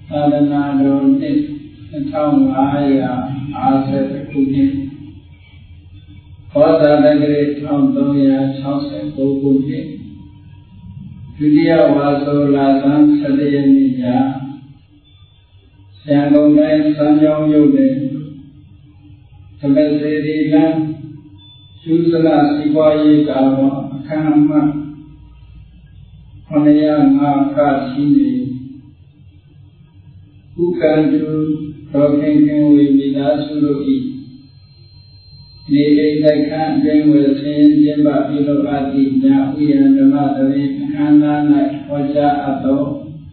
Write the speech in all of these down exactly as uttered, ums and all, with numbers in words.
သာသနာတော်နှစ်နှစ်ထောင်ငါးရာ၅ဆယ်ခုနှစ်ဘောဇာတက္ကရာတစ်ထောင်သုံးရာ၆၉ခုနှစ်ဒုတိယဝါဆိုလဆန်းဆယ်ရက်နေ့ညရန်ကုန်တိုင်းစမ်းချောင်းမြို့နယ်သမစေတီလမ်းကျူးစလစီပွားရေးကာလအခမ်းအမှတ်ခொနည်းငါးကရှိနေဥက္ကံတူတော်ခင်ခင်ဝေမိသားစုတို့၏နေအိမ်တိုက်ခန်းအတွင်းဝယ်ဆင်းကျင်းပပြုလုပ်အပ်သည့်ညဥယျာဉ်ဓမ္မသဘင်အခမ်းအနား၌ဟောကြားအပ်သော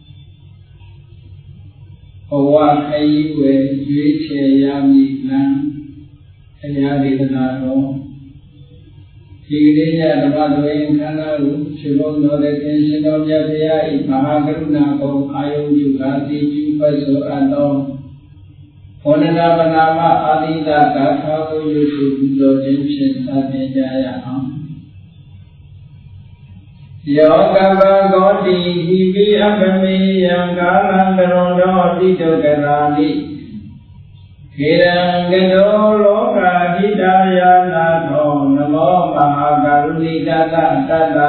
ဘဝခရီးဝယ်ရွေးချယ်ရမည်လမ်းတရားဒေသနာတော်ဒီကနေ့ညဓမ္မသဘင်အခမ်းအနားကိုရှင်ဘုန်းတော်တဲ့ရှင်တော်မြတ်ဘုရား၏မဟာကရုဏာကုံအာယုန်ပြုကာတိပြုပတ်ဆိုအပ်သောဝန္ဒနာပနာမအာတိတဂါထာကိုရွတ်ဆိုပူဇော်ခြင်းဖြင့်စတင်ကြရအောင်ယောကဗဂောတိဟိပိအပမေယံကာလံကရုံတော်တိတုကရာတိခေရံကတောလောကဟိတယာနာသောနမောမဟာကရုဏိကတတတ္တာ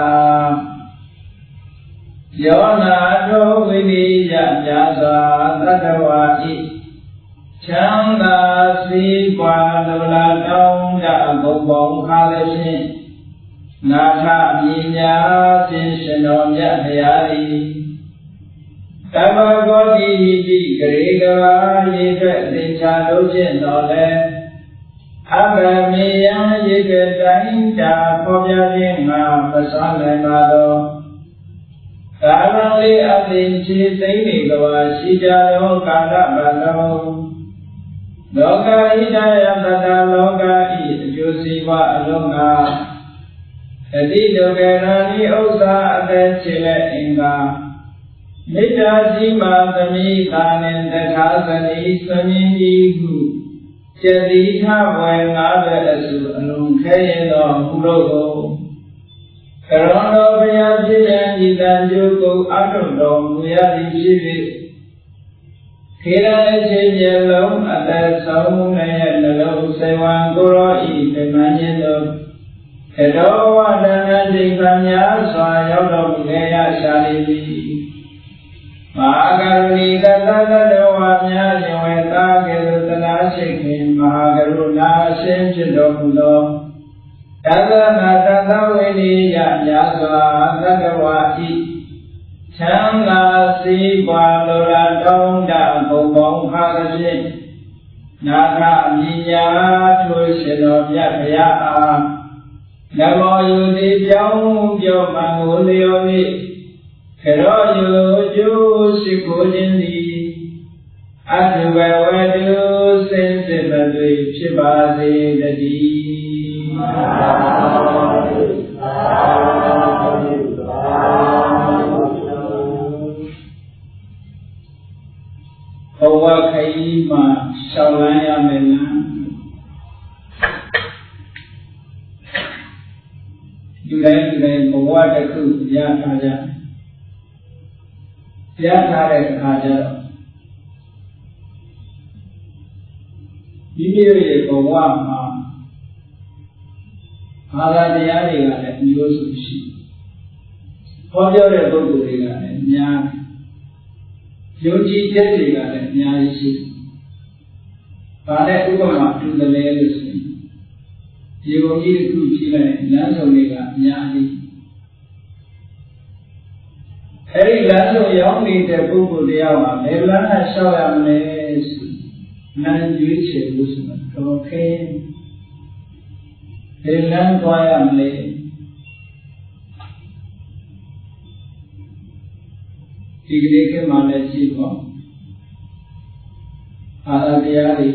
ယောနာထောဝိနိယမြာစွာသတ္တဝါဤချမ်းသာစီးပွားလိုလားတောင်းတဘုံဘုံခါလည်းဖြင့်နာထမြညာခြင်းရှင်တော်မြတ်ဘုရားသည်သဗ္ဗဂောတိဟိတိဂရေကဝါရေထွက်သင်္ချာလို့ခြင်းတော်လဲအဘမေယံရေကတိုင်းတာပေါ်ပြခြင်းငါမစွမ်းနိုင်ပါသောကာလလေးအသင်ချေသိမ့်နေကဝါရှိကြသောကာလပတ်လုံးလောကဣဒယတတလောကဤအကျိုးစီးပွားအလုံးငါအတိဒုက္ခရာနိဥစ္စာအသက်ချေလက်အင်္ဂါမေတ္တာစီမာသမိသာနှင့်တထာဇနီသမင်းကြီးဟုကျတိထဝေငါးဘက်အစုအလုံးခဲရင်သောမူလို့ကိုကရုဏာတော်ဘုရားဖြစ်တဲ့ဤတန်ကျိုးကိုအထုတော်မူရသည်ဖြစ်၍ခေရအချင်းမျိုးလုံးအသက်ဆုံးနဲ့နှလုံးစေဝံကိုရောဤပြမញ្ញင်းတို့ကတောဝတ္တနာဒိဋ္ဌာများစွာရောက်တော်မူလေရရှာလိမ့်မည်မဟာကရုဏီကသတ္တတော်ဝါများရှင်ဝေသာကေသသနာရှိခင်မဟာကရုဏာရှင်ဖြစ်တော်မူသောသတ္တနာတသဝိနိယများစွာသတ္တဝါဤချမ်းသာစီးပွားလိုလားတောင်းတဘုံဘုံခါသဖြင့်နာထမြညာထိုရှင်တော်မြတ်ဘုရားအားနမောယုတိပြောင်းပြောမှန်ကိုလျော်၍ကရောယုကျိုးရှိခိုးခြင်းသည်အတုဘဝတုစင်စစ်မသွေဖြစ်ပါစေတည်းဘဝခရီးမှာရှောင်လန်းရမယ်လားလူတိုင်းလူတိုင်းဘဝတစ်ခုရထားကြရထားတဲ့အခါကျတော့ဒီမျိုးရဲ့ဘဝမှာဘာသာတရားတွေကလည်းမျိုးစုရှိဟောပြောတဲ့ပုဂ္ဂိုလ်တွေကလည်းအများယုံကြည်ချက်တွေကလည်းအများကြီးရှိ။ဘာနဲ့ဥပမာတူတယ်လဲလို့ဆိုရင်ဒီဘုံကြီးတစ်ခုကြည့်လိုက်လမ်းစုံတွေကအများကြီး။အဲဒီလမ်းစုံရောက်နေတဲ့ပုဂ္ဂိုလ်တရားမှာဘယ်လမ်းနဲ့လျှောက်ရမလဲဆိုလမ်းရွေးချယ်လို့ဆိုတာတော့ခဲဘယ်လမ်းသွားရမလဲဒီကလေးကမှလည်းရှိပေါ့အာရတရားတွေ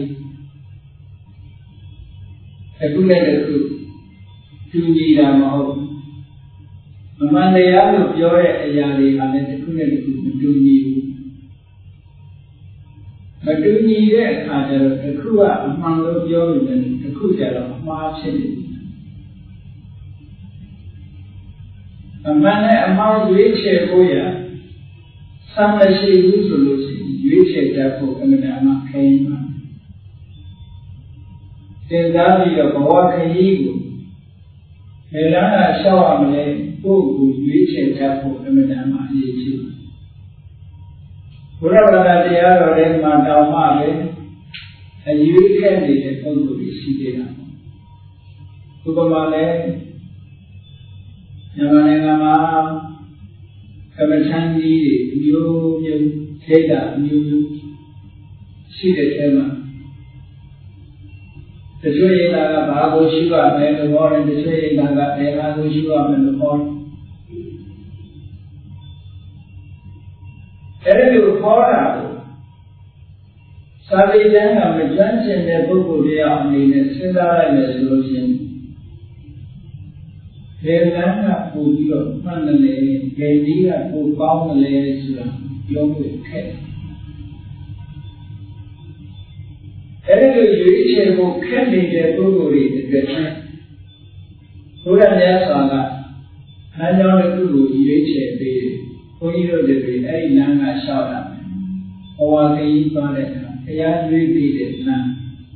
အခုလည်းတစ်ခုသူကြည်တာမဟုတ်မမှန်တရားလို့ပြောတဲ့အရာတွေကလည်းတစ်ခုနဲ့တစ်ခုမတူညီဘူးမတူညီတဲ့အခါကျတော့တစ်ခုကအမှန်လို့ပြောလို့လည်းတစ်ခုကျတော့အမှားဖြစ်နေတယ်အမှန်နဲ့အမှားရွေးချယ်ဖို့ရ Some machine use solution. dưới chế ra phụ cái mình đã mặc khay mà tiền giá thì là có cái gì của người đó là sao mà lấy phụ của dưới chế ra phụ cái mình đã mặc gì chứ bữa đó là thì ở đây mà đào mà đấy là dưới cái gì để không có bị suy thế nào tôi có mà lấy nhà mà này là mà cái mình sang đi nhiều nhiều thế là nhiều nhiều suy để thế mà thế cho nên là bà cô chú bà mẹ nó nói thế cho nên là bà mẹ bà cô chú bà mẹ nó nói thế là điều khó là sao bây giờ là mình chân chân để bố cô đi học thì nên sinh ra lại là số chân thế là là phụ được mà là lệ cái gì là phụ bao là lệ sửa giống như thế thế là dưới chế bộ khét đi để bố cô đi được thế tôi đã nhớ sao là hai nhau là bố cô dưới chế đi cô ý rồi để ấy năng là sao là hoa cái gì đó đấy cái giá dưới đi để năng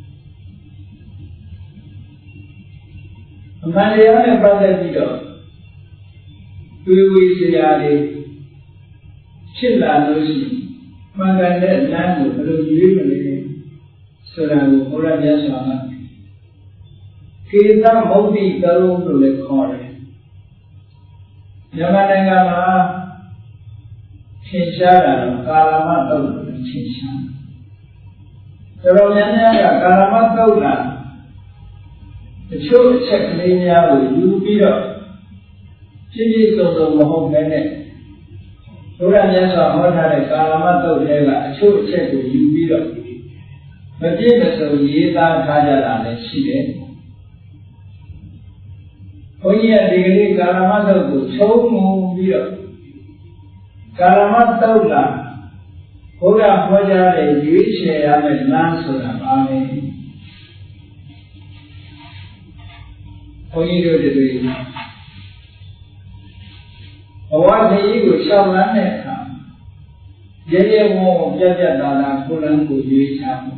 mà nếu như bắt đầu đi đó, tôi vui sẽ ra đi, chỉ là nói gì, mà cái này là một cái vui mà đấy, sau đó một cái là gì sao mà, khi ta muốn đi đâu rồi lại khó đấy, nhưng mà này là mà, thiên sa là cả làm đâu là thiên sa, rồi nhân là cả làm đâu là the church check lấy nhà rồi du bí đó, chỉ chỉ số số mà không cái này, tôi là nhà sao hỏi thằng này cả làm đâu thế là church check rồi du bí đó, mà chỉ là số gì ta thay ra là để xí đấy, coi như là đi cái cả làm đâu cũng số mu bí đó, cả làm đâu là, cô đã hỏi ra để duy trì làm làm số là bao nhiêu có gì rồi thì tùy hóa thì của sao lắm này cả dễ dễ ngô chắc chắn là là cô lớn của duy sao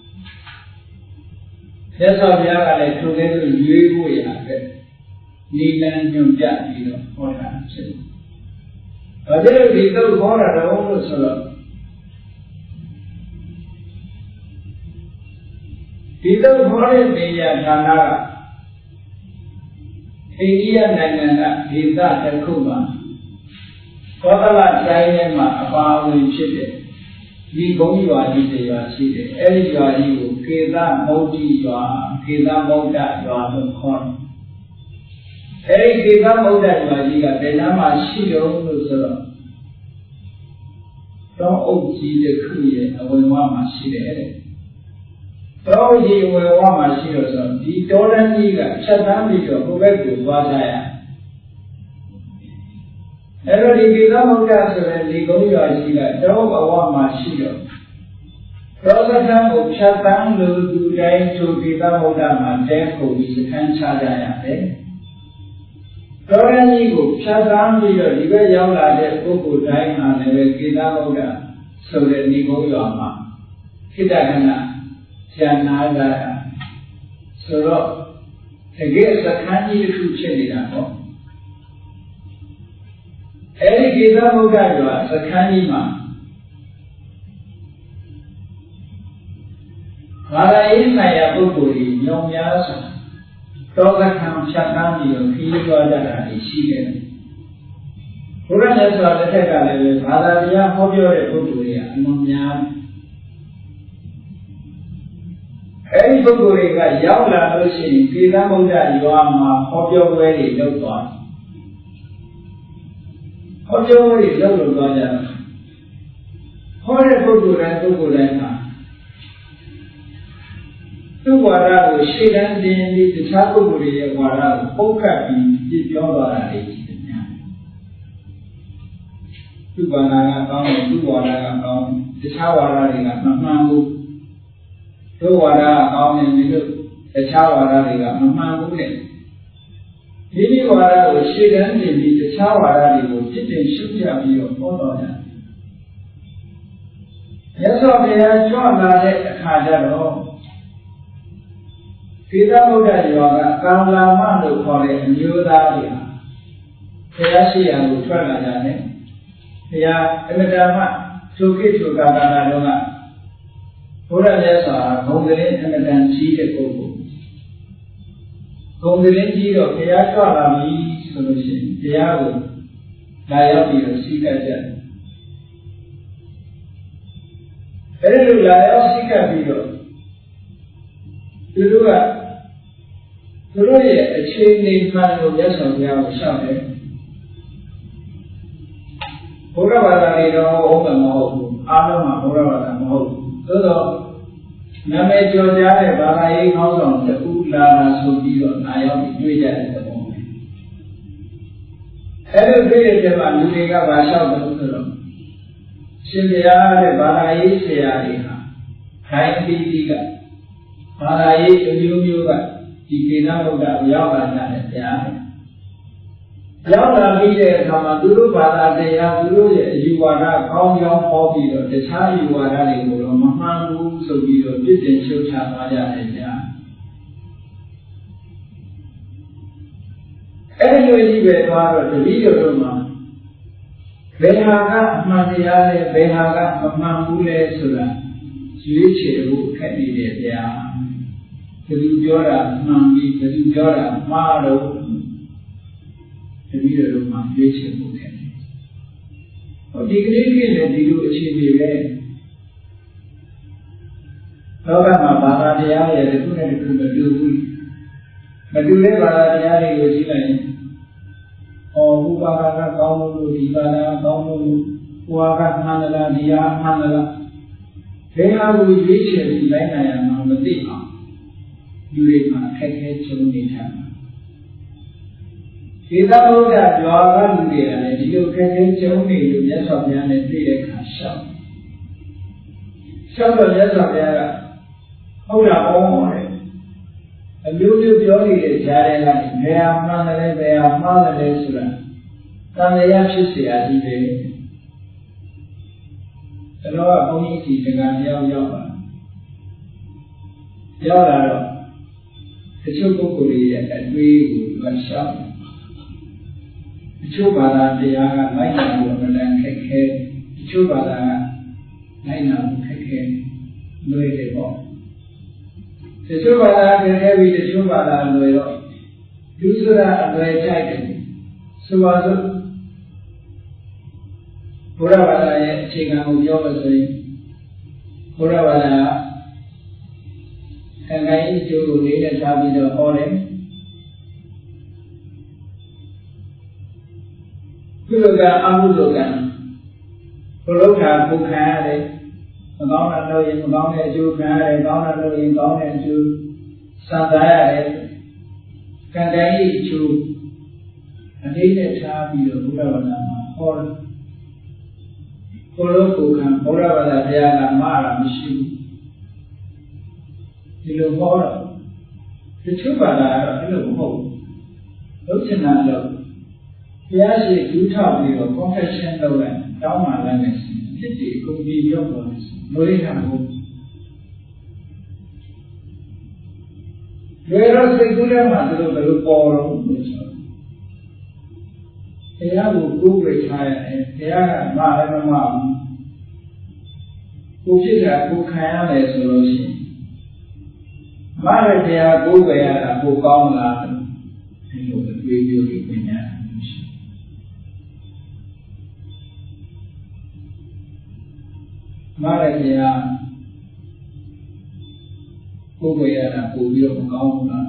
thế sao bây giờ lại thu cái từ duy của nhà cái đi lên nhung chặt đi đó có là chứ ở đây thì tôi có là đâu có sao đâu thì tôi có đến bây giờ thằng nào India này là hiện tại là không mà có là trái này mà bao nhiêu chuyện đi công việc gì thì là chuyện ấy đi vào đi của kia ta mâu đi vào kia ta mâu đại vào trong con ấy kia ta mâu đại vào gì cả để nó mà sử dụng được rồi đó ông chỉ để khử ye ở bên ngoài mà sử đấy đó gì ngoài ngoài mà sử dụng rồi đi chỗนั้นgì cả chắc chắn đi rồi có cái điều qua saiအဲ့တော့ဒီကိစ္စမဟုတ်တာဆိုရင်ဒီကုန်းရွာရှိတာတော့ဘဝမှာရှိတော့သောကထံကိုဖြတ်တန်းလို့သူတိုင်းဆိုကိစ္စမဟုတ်တာမှာတဲခုပြီးစခန်းချကြရတယ်သောရဏီကိုဖြတ်တန်းပြီးတော့ဒီဘက်ရောက်လာတဲ့ပုဂ္ဂိုလ်တိုင်းဟာလည်းကိစ္စမဟုတ်တာဆိုတဲ့ဒီကုန်းရွာမှာခိတ္တခဏကျန်နာကြတာဆိုတော့တကယ်စခန်းကြီးတစ်ခုဖြစ်နေတာပေါ့အဲ့ဒီကိစ္စမဟုတ်တာကစခန်းကြီးမှာဘာသာရေးဆိုင်ရာပုဂ္ဂိုလ်ကြီးညောင်များစွာတောကခံဖြတ်တန်းပြီးတော့ခီးသွားကြတာရှိတယ်ဘုရားမြတ်စွာဘုရားကလည်းဘာသာတရားဟောပြောတဲ့ပုဂ္ဂိုလ်တွေကအမှန်များအဲ့ဒီပုဂ္ဂိုလ်တွေကရောက်လာလို့ရှိရင်ကိစ္စမဟုတ်တာရွာမှာဟောပြောပွဲတွေလုပ်သွားဟောပြောပွဲတွေလုပ်လို့သွားကြတယ်ဟောတဲ့ပုဂ္ဂိုလ်တိုင်းပုဂ္ဂိုလ်တိုင်းမှာသူ့ဝါဒကိုရှေ့တန်းတင်ပြီးတခြားပုဂ္ဂိုလ်တွေရဲ့ဝါဒကိုပုတ်ခတ်ပြီးပြပြောသွားတာတွေရှိတယ်များသူ့ဝါဒကကောင်းတယ်သူ့ဝါဒကကောင်းတခြားဝါဒတွေကမမှန်ဘူးသူ့ဝါဒကကောင်းတယ်လို့တခြားဝါဒတွေကမမှန်ဘူးတဲ့ဒီဒီဝါဒကိုရှေ့တန်းတင်ပြီးတခြားဝါဒတွေကိုဖြစ်တင်ရှုပြပြီးတော့ဟောတော်ကြတယ် nhất so với cho là để khá ra đó khi ta muốn đại yoga càng làm mà được khỏi để nhiều ta đi thì là gì à được thoát là gì này thì là em ta mà chu kỳ chu cả cả đó là bố ra nhớ sao không thể em ta chỉ để cô không thể chỉ được thì là cho làm gì rồi thì là được đại học đi rồi xí cái gì cái đó là đại học xí cái gì rồi từ lúc à từ lúc ấy trên nền mà nó nhớ sao nhau sao đấy bố ra bà ta đi đâu ông là mẫu áo đâu mà bố ra bà ta mẫu tức là nhà mẹ cho cha để bà ta ấy nói rằng sẽ út là là số đi rồi ai ông bị đuổi ra để ông này cái đó bây giờ thì bạn đuổi ra bà sao được rồi xin ra để bà ta ấy sẽ ra đi hả hai đi đi cả bà ta ấy nhiều nhiều cả thì khi nào cũng đã giáo bà ta để trả giáo là bây giờ thằng mà từ lúc bà ta để ra từ lúc giờ yêu bà ta không giáo khó bị rồi để trả yêu bà ta để rồi mà mang lu số bị rồi biết đến siêu trả bà ta để trả cái người đi về qua rồi thì lý do rồi mà về hàng á mà thì ra để về hàng á mà mang lu lên rồi là duy trì được cái gì để trả cái gì cho là mang đi cái gì cho là mà đâu thì bây giờ lúc mà duy trì được cái ở đi cái cái này đi được chỉ vì vậy đó là mà bà ta đi ra để cũng này cũng được đưa vui mà đưa đấy bà ta đi ra thì rồi chỉ là ô cô bà ta cao luôn thì bà ta cao luôn qua các mang là đi ra mang là thế nào cũng duy trì thì cái này là nó mất đi mà đưa đấy mà khách khách chống đi thẳng khi ta muốn ra yoga đưa đấy này chỉ có khách khách chống đi được nhất sau này này đi để khá sâu sâu rồi nhất sau này là không là không rồi nếu nhưပြောthì để trả lời lại về am mang lại về am mang lại sura ta này áp suất sẽ gì thế đó là không những gì từng ngày giao giao mà giao là rồi cái chỗ của cô đi là cái quy của văn sáu cái chỗ bà là thì à mấy nào của mình đang khách khe cái chỗ bà là mấy nào cũng khách khe người để bỏ cái chỗ bà là cái này vì cái chỗ bà là người rồi thứ ra người chạy cái số bao nhiêu bố ra bà là chỉ cần một dấu là gì bố ra bà là thằng ấy chưa đủ lý là sao bây giờ ho đấy cứ được cả âm được cả có lúc nào cũng khá đấy mà có là nơi mà có này chưa khá đấy có là nơi có này chưa sao giá đấy cái đấy chưa anh ấy là sao bây giờ bố ra bà là ho đấy có lúc cũng khá bố ra bà là thầy là má làမရှိthì lượng ho rồi thì trước bà là cái lượng hậu lúc trên là lượng giá trị cứu thọ thì có confession đâu này đó mà là này thiết trị công ty trong rồi mới hàng hộp về đó sẽ cứu ra mà từ từ bò rồi thế là một cô về thai thế là mà lại mà mà cô chỉ là cô khai này rồi mà lại thì cô về là cô con là thì một cái video thì mình nhá mà lại thì cô về là cô video của con là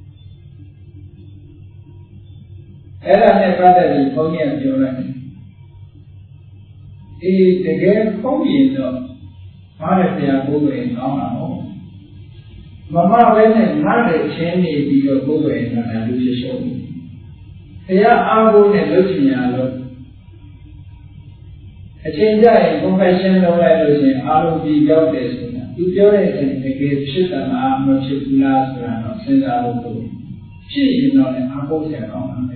အဲ့ဒါနဲ့ပတ်သက်ပြီးဘုန်းကြီးကပြောလိုက်တယ်အေးတကယ်ဟုတ်ရင်တော့မားတဲ့ဆရာကိုယ်ပဲကောင်းတာဟုတ်မမပဲနဲ့မားတဲ့ချင်းနေပြီးတော့ကိုယ်ပဲဆိုတာလူဖြစ်ရှုံးတယ်ဆရာအားကိုးနဲ့လုပ်ချင်ရလို့အချင်းကြရင် confession လုပ်လိုက်လို့ရှိရင်အားလုံးပြီးရောက်တယ်ဆိုတာသူပြောတဲ့အချိန်တကယ်ဖြစ်တာလားမဖြစ်ဘူးလားဆိုတာတော့စဉ်းစားဖို့လိုဖြစ်ရင်တော့လည်းအားကိုးဆရာကောင်းတာပဲ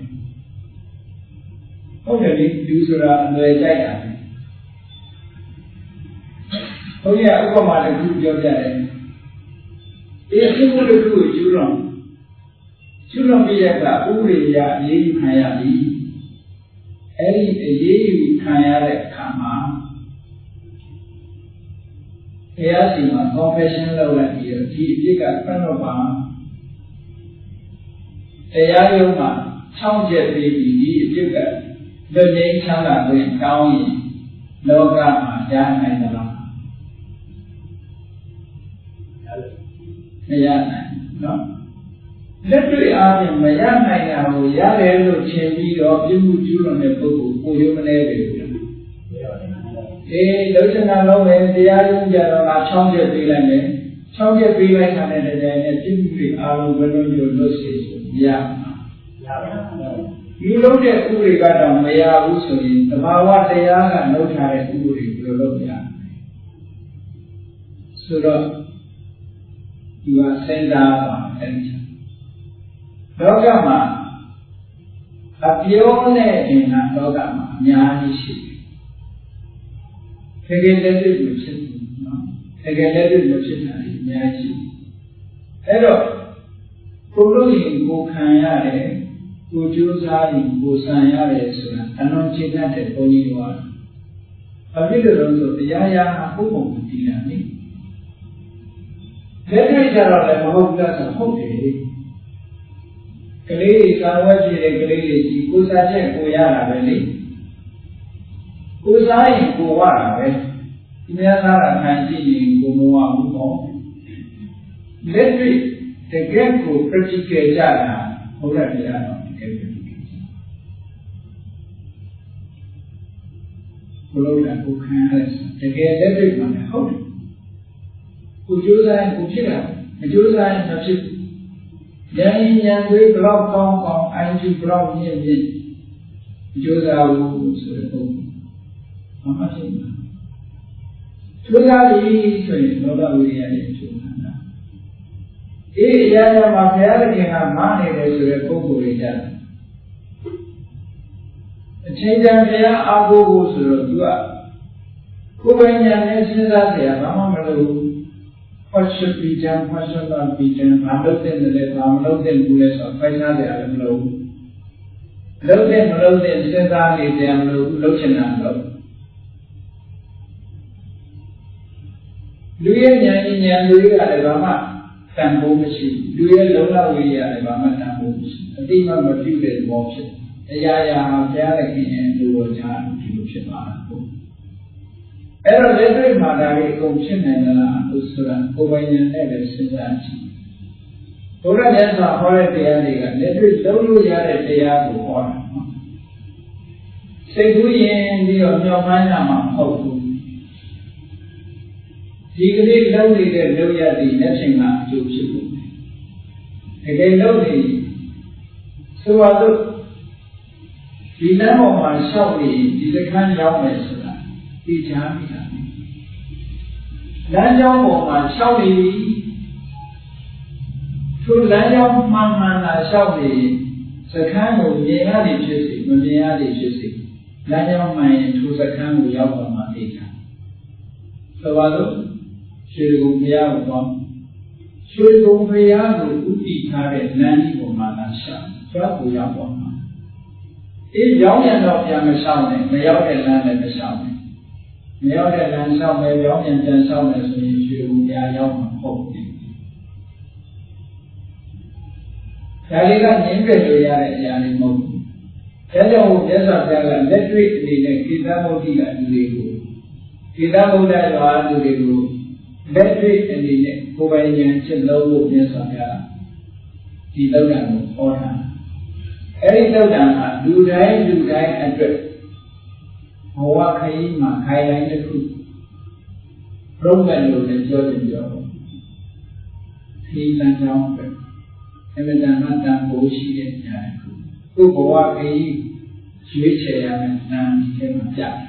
ဟုတ်တယ်လေလူဆိုတာအလွယ်ကြိုက်တာပဲ Không như là có mà được chú cho ra đấy. Ý xin có được chú chú lòng. Chú lòng bây giờ là ưu rì ya dễ dụ khai ya đi. Ấy dễ dụ khai ya đấy khả mà. Thế á thì mà confession lâu là gì ở thì chỉ cả phân lộ bà. Thế á yêu mà trong chuyện gì thì gì chỉ cả đơn nhiên trong là quyền cao gì. Đâu cả mà giá này là lòng. Thế á này. Đó. Rất đuổi á thì mà giá này là hồi giá để rồi chênh đi đó chứ mù chú lòng này bố cụ cô yêu mà nè về. Thế đối chân là lâu này thì ai cũng giờ là trong việc vì lại này trong việc vì lại thằng này này này chứ vì ai cũng vẫn luôn nhiều lúc xí dạ như lúc này cũng bị cái đồng mấy ai cũng xử lý tầm bao quát đây là nấu trà này cũng bị nhiều lúc dạ sau đó thì là sinh ra và thành đó cả mà áp dụng này thì là đó cả mà nhà đi xí thế cái đấy thì mình sẽ thế cái đấy thì mình sẽ là nhà gì, thế rồi, cô lúc thì cô khai ra đấy, cô chú sa thì cô sai ra đấy rồi là anh nói chuyện là để cô như vậy, và biết được rồi thì giá giá cũng một tí là gì, thế cái giờ là mà không ra sao không thể, cái đấy thì sao vậy chứ cái đấy thì cô sa chết cô ra là vậy đi. Cô sai cô qua là vậy, nhà ta là hành gì thì cô mua cũng có. Let me the get cô practice ra là không là gì đó cái cô lâu là cô khai là the get let me mà không. Cô chú sai cô biết là chú sai là chứ. Nhà nhà người block con con anh chú block như vậy. Chú sai cô sửa cô. Không phải gì mà. Chú ra đi rồi nó đã bị ai chú hả? Ý nhà nhà mà phải là cái nào mà này để sửa cô cô đi ra. Chính ra phải là áo cô cô sửa chú à. Cô bây giờ này sinh ra thì à mà mà đâu phát xuất bị chăng phát xuất là bị chăng làm đâu tiền để làm đâu tiền bù lệ sao phải ra thì à làm đâu. Đâu tiền mà đâu tiền sinh ra thì thì làm đâu đâu chân làm đâu. Lui nhà nhà lui cái này bà mà thành bố mới chịu, lui lâu lâu cái này bà mà thành bố mới chịu, thì mà mất đi cái bố chịu, cái nhà nhà họ trả lại cái nhà lưu trả thì lúc sẽ bán cũng,အဲ့တော့လက်တွေ့မှာဒါလေးအကုန်ဖြစ်နိုင်လားလို့ဆိုတာကိုယ်ပိုင်ဉာဏ်နဲ့ပဲစဉ်းစားကြည့်ဘုရားမြတ်စွာဟောတဲ့တရားတွေကလက်တွေ့လုံးလို့ရတဲ့တရားကိုဟောတာနော်စိတ်ကူးရင်ပြီးတော့မျှော်မှန်းရမှာမဟုတ်ဘူးဒီကလေးလုံးနေတဲ့လုံးရသည်လက်ရှင်ကအကျိုးဖြစ်ဖို့တကယ်လုံးနေဆိုပါတော့ဒီလမ်းပေါ်မှာလျှောက်နေဒီစခန်းရောက်မယ်ဆိုတာသိချာမိတာလမ်းကြောင်းပေါ်မှာလျှောက်နေပြီထိုလမ်းကြောင်းမှန်မှန်လာလျှောက်နေစခန်းကိုမြင်ရသည်ဖြစ်စေမမြင်ရသည်ဖြစ်စေလမ်းကြောင်းမှန်ရင်ထိုစခန်းကိုရောက်သွားမှသိချာဆိုပါတော့ရွှေကုံဘုရားကိုတော့ရွှေကုံဘုရားကိုဥတည်ထားတဲ့လမ်းကြီးပေါ်မှာလာလျှောက်ရောက်ကိုရောက်သွားမှာအေးရောက်ရင်တော့ပြန်မလျှောက်နဲ့မရောက်တဲ့လမ်းလည်းမလျှောက်နဲ့မရောက်တဲ့လမ်းလျှောက်မယ်ရောက်ရင်ပြန်လျှောက်မယ်ဆိုရင်ရွှေကုံဘုရားရောက်မှာဟုတ်တယ်ဒါလေးကငြင်းပြလို့ရတဲ့အရာလေးမဟုတ်ဘူးဒါကြောင့်မြတ်စွာဘုရားကလက်တွေ့အနေနဲ့ကိသမုဒ္ဒိကလူတွေကိုကိသမုဒ္ဒရွာလူတွေကိုလက်တွေ့အနေနဲ့ကိုယ်ပိုင်ဉာဏ်ချက်လုံးဖို့မြတ်စွာဘုရားဒီလောက်တာကိုဟောတာအဲ့ဒီလောက်တာကလူတိုင်းလူတိုင်းအတွက်ဘဝခရီးမှာခိုင်တိုင်းတစ်ခုရုံးတယ်လို့လည်းပြောတယ်ပြောဒီလမ်းကြောင်းပဲအမှန်တမ်းတန်ဖိုးရှိတဲ့ညာတစ်ခုကိုဘဝခရီးရွေးချယ်ရမယ်နာမ်ဒီထဲမှာပြတယ်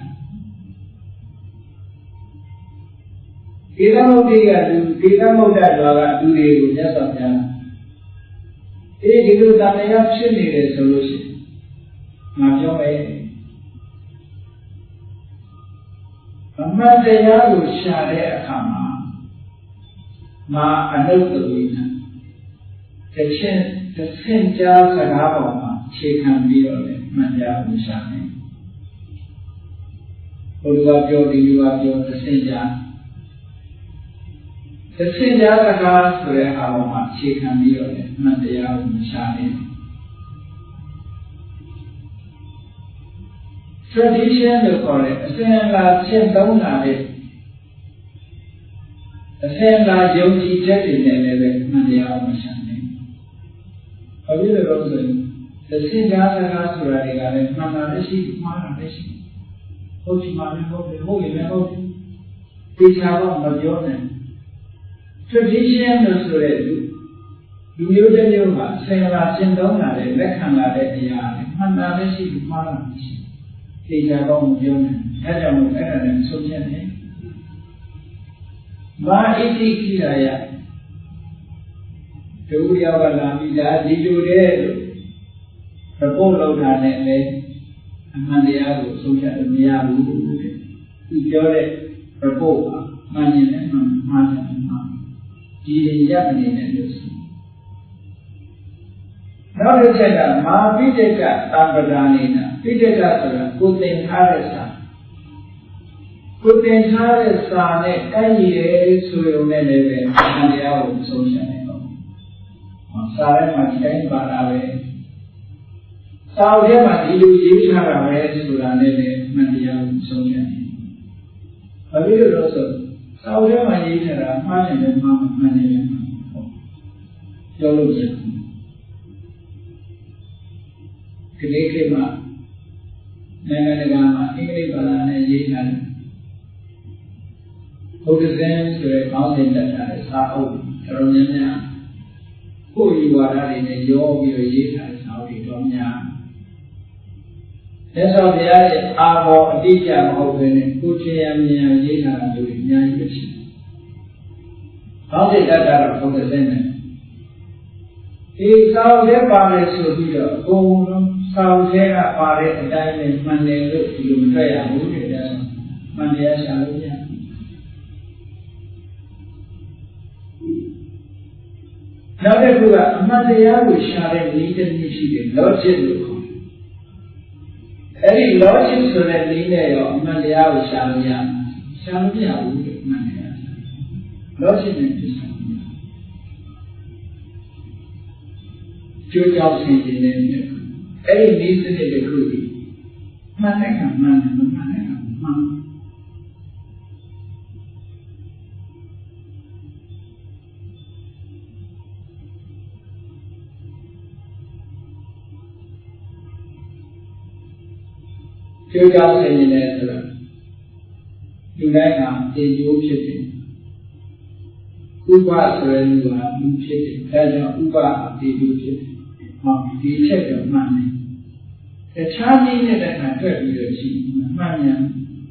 ကေသမုဒ္ဒိကလူကေသမုဒ္ဒရွာကလူတွေကိုမြတ်စွာဘုရားအေးဒီလိုတန်မြတ်ဖြစ်နေတယ်ဆိုလို့ရှိရင်ငါပြောမယ်အမှန်တရားကိုရှာတဲ့အခါမှာမာအနုတ္တဝိနာတစ်ချက်တစ်ဆင့်ကြားစကားပေါ်မှာခြေခံပြီးတော့လည်းမှန်တရားကိုရှာနေဘုရားပြောဒီလူကပြောတစ်ဆင့်ကြားတစ်ဆင့်ကြားစကားဆိုတဲ့အခါပေါ်မှာခြေခံပြီးတော့လည်းမှန်တရားကိုရှာနေtradition လို့ခေါ်တဲ့အစဉ်အလာရှင်းသုံးတာလေအစဉ်အလာယုံကြည်ချက်တွေနဲ့လည်းပဲမှန်တရားကိုရှာနေ။ဘာဖြစ်လို့လဲဆိုရင်သင်္ကြားစကားဆိုတာတွေကလည်းမှန်တာလည်းရှိမှားတာလည်းရှိဟုတ်ချင်မှလည်းဟုတ်တယ်ဟုတ်ရင်လည်းဟုတ်တယ်သိချာတော့မပြောနဲ့ tradition လို့ဆိုတဲ့လူလူမျိုးတစ်မျိုးမှာအစဉ်အလာရှင်းသုံးတာလေလက်ခံလာတဲ့အရာလေမှန်တာလည်းရှိမှားတာလည်းရှိသိချာတော့မပြောနဲ့အဲကြောင့်မို့အဲ့ဒါလည်းဆုံးဖြတ်နေဘာဣတိခိရာယဒုယောကလာမိတာဒီလိုတဲ့လို့ပပုတ်လောက်တာနဲ့လည်းအမှန်တရားကိုဆုံးဖြတ်လို့မရဘူးတဲ့သူပြောတဲ့ပပုတ်ကမှန်ရင်လည်းမှန်မှားတယ်မှန်ဒီရပ်အနေနဲ့လို့ဆိုနောက်တစ်ချက်ကမာပိဋကတံပဒါနေနာပိဋကဆိုတာကိုသင်ထားတဲ့စာကိုသင်ထားတဲ့စာနဲ့ကိုက်ညီတယ်ဆိုရုံနဲ့လည်းပဲအမှန်တရားကိုဆုံးဖြတ်နိုင်တော့စာထဲမှာဒီတိုင်းပါတာပဲစာအုပ်ထဲမှာဒီလိုရေးထားတာပဲဆိုတာနဲ့လည်းအမှန်တရားကိုဆုံးဖြတ်နိုင်ဘာဖြစ်လို့လဲဆိုစာအုပ်ထဲမှာရေးထားတာမှားတယ်လည်းမှားမှမှန်တယ်လည်းဟုတ်ပြောလို့ရတယ်ဒီလေးကမှနိုင်ငံတကာမှာအင်္ဂလိပ်ဘာသာနဲ့ရေးထားတယ်ဘုဒ္ဓဇင်ဆိုတဲ့ခေါင်းစဉ်တက်ထားတဲ့စာအုပ်တော်တော်များများကိုယ်ယူဝါဒတွေနဲ့ရောပြီးတော့ရေးထားတဲ့စာအုပ်တွေတော်များလက်ဆောင်တရားရဲ့အာဘော်အတိအကျမဟုတ်ဘဲနဲ့ကိုယ်ချင်ရမြင်ရရေးထားတာမျိုးတွေအများကြီးရှိတယ်။ခေါင်းစဉ်တက်တာတော့ဘုဒ္ဓဇင်နဲ့ဒီစာအုပ်ထဲပါတယ်ဆိုပြီးတော့အကုန်လုံးစာအုပ်ထဲကပါတဲ့အတိုင်းနဲ့မှန်တယ်လို့ဒီလိုမတွေ့ရဘူးတဲ့။မှန်တရားရှာလို့ရတယ်။နောက်တစ်ခုကအမှန်တရားကိုရှာတဲ့နည်းတစ်နည်းရှိတယ် logic လို့ခေါ်တယ်။အဲဒီ logic ဆိုတဲ့နည်းနဲ့ရောအမှန်တရားကိုရှာလို့ရတယ်။ရှာလို့မရဘူးလေအမှန်တရား။ logic နဲ့ပြရှာလို့ရတယ်။ကြိုးကြောင်းစီစဉ်တဲ့နည်းအဲဒီနည်းစနစ်တစ်ခုကြီးမှန်တဲ့ကမှန်တယ်မမှန်တဲ့ကမှန်ကျိုးကြောင်းဆင်ရင်လည်းဆိုတော့လူတိုင်းဟာတေကျိုးဖြစ်တယ်ဥပဆိုတဲ့လူဟာလူဖြစ်တယ်ဒါကြောင့်ဥပဟာတေကျိုးဖြစ်တယ်ဟောဒီချက်တော့မှန်တယ်တခြားနည်းနဲ့တခါတွေ့ပြီးတော့ရှိမှန်မြန်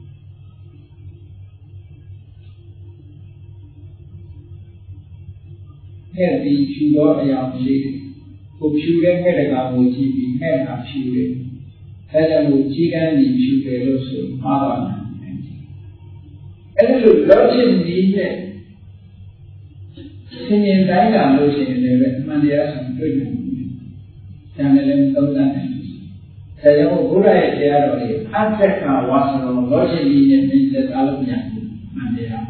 အဲ့ဒီဖြူတော့အရာရှိကိုဖြူတဲ့မဲ့တကာကိုကြည့်ပြီးမဲ့ဟာဖြူတယ်အဲကြောင့်မို့ကြီးကန်းကြီးဖြူတယ်လို့ဆိုမှာပါမယ်အဲ့ဒီလို logic နည်းနဲ့သင်ရင်တိုင်းလာလို့ရှိရင်လည်းအမှန်တရားဆုံးတွေ့နိုင်တယ်။ဉာဏ်နဲ့လည်းသုံးသပ်နိုင်တယ်။ဒါကြောင့်ဘုရားရဲ့တရားတော်တွေအတ္တကဝါစနော logic နည်းနဲ့သင်သက်သာလို့မရဘူး။မှန်တရား